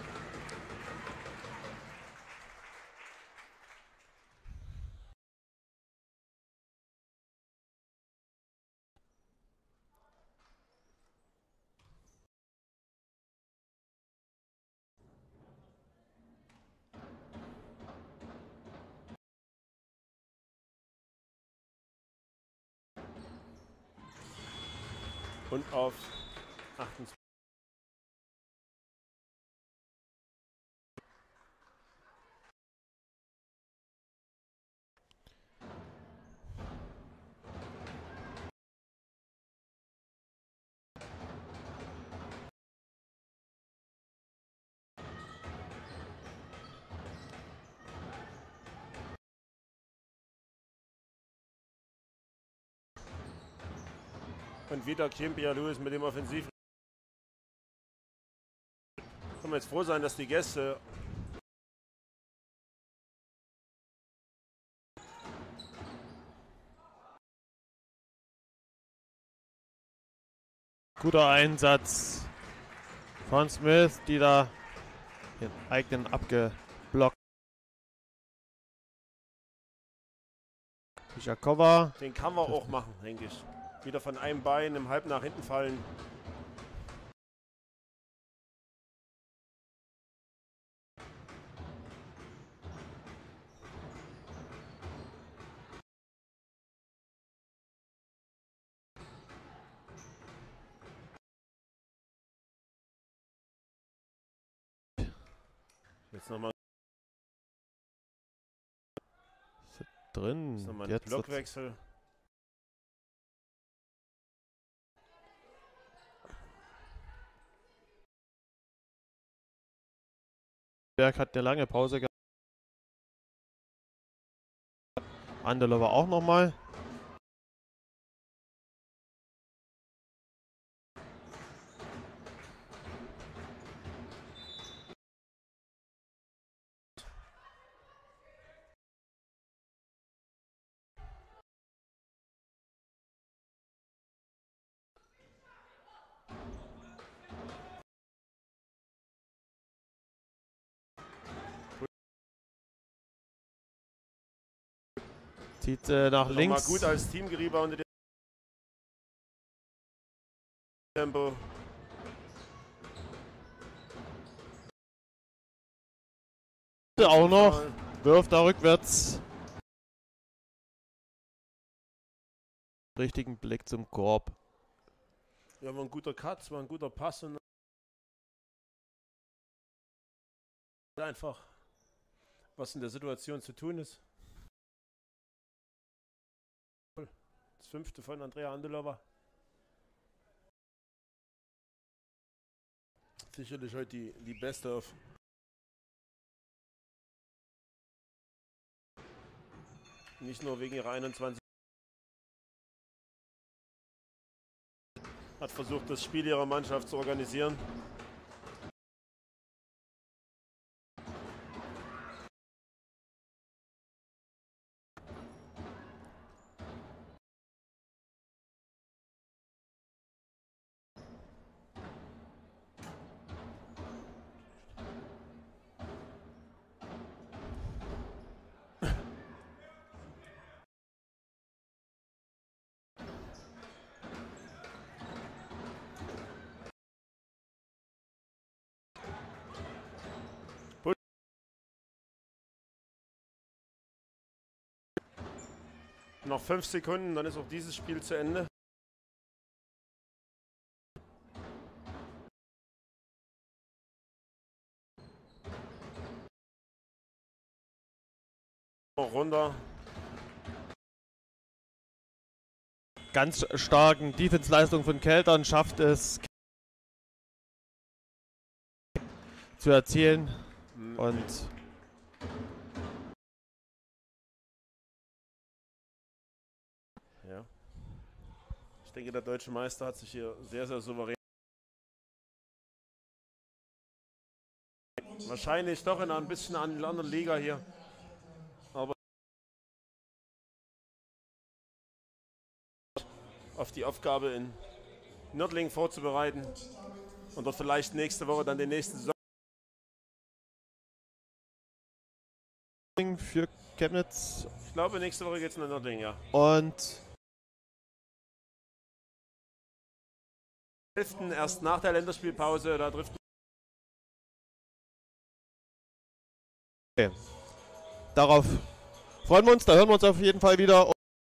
Und auf achtundzwanzig. Und wieder Kimber Lewis mit dem Offensiv. Können wir jetzt froh sein, dass die Gäste Guter Einsatz von Smith, die da den eigenen abgeblockt. Pischakova. Den kann man auch machen, denke ich. Wieder von einem Bein im Halb nach hinten fallen. Jetzt nochmal Drin. noch Jetzt ein Blockwechsel. Berg hat eine lange Pause gehabt. Andelova auch nochmal. Zieht äh, nach Noch links. mal gut als Team gereboundet. Tempo. Auch noch. Wirft da rückwärts. Richtigen Blick zum Korb. Ja, war ein guter Cut, war ein guter Pass und einfach, was in der Situation zu tun ist. Das fünfte von Andrea Andelova. Sicherlich heute die, die beste auf. Nicht nur wegen ihrer einundzwanzig. Hat versucht, das Spiel ihrer Mannschaft zu organisieren. Noch fünf Sekunden, dann ist auch dieses Spiel zu Ende. Runter. Ganz starken Defense-Leistung von Keltern schafft es zu erzielen. Mhm. Und ja. Ich denke, der deutsche Meister hat sich hier sehr, sehr souverän. Wahrscheinlich doch in einer ein bisschen anderen Liga hier. Aber auf die Aufgabe in Nördlingen vorzubereiten und dort vielleicht nächste Woche dann den nächsten Saison für Chemnitz. Ich glaube, nächste Woche geht es nach Nördlingen, ja. Und driften erst nach der Länderspielpause, da driften. Okay. Darauf freuen wir uns, da hören wir uns auf jeden Fall wieder.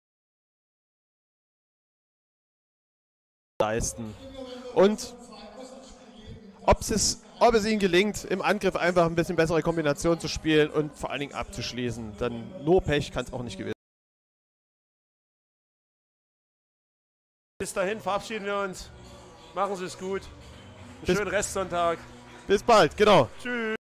Leisten. Und ob es, ob es ihnen gelingt, im Angriff einfach ein bisschen bessere Kombination zu spielen und vor allen Dingen abzuschließen. Dann nur Pech kann es auch nicht gewesen sein. Bis dahin verabschieden wir uns. Machen Sie es gut. Einen schönen Restsonntag. Bis bald, genau. Tschüss.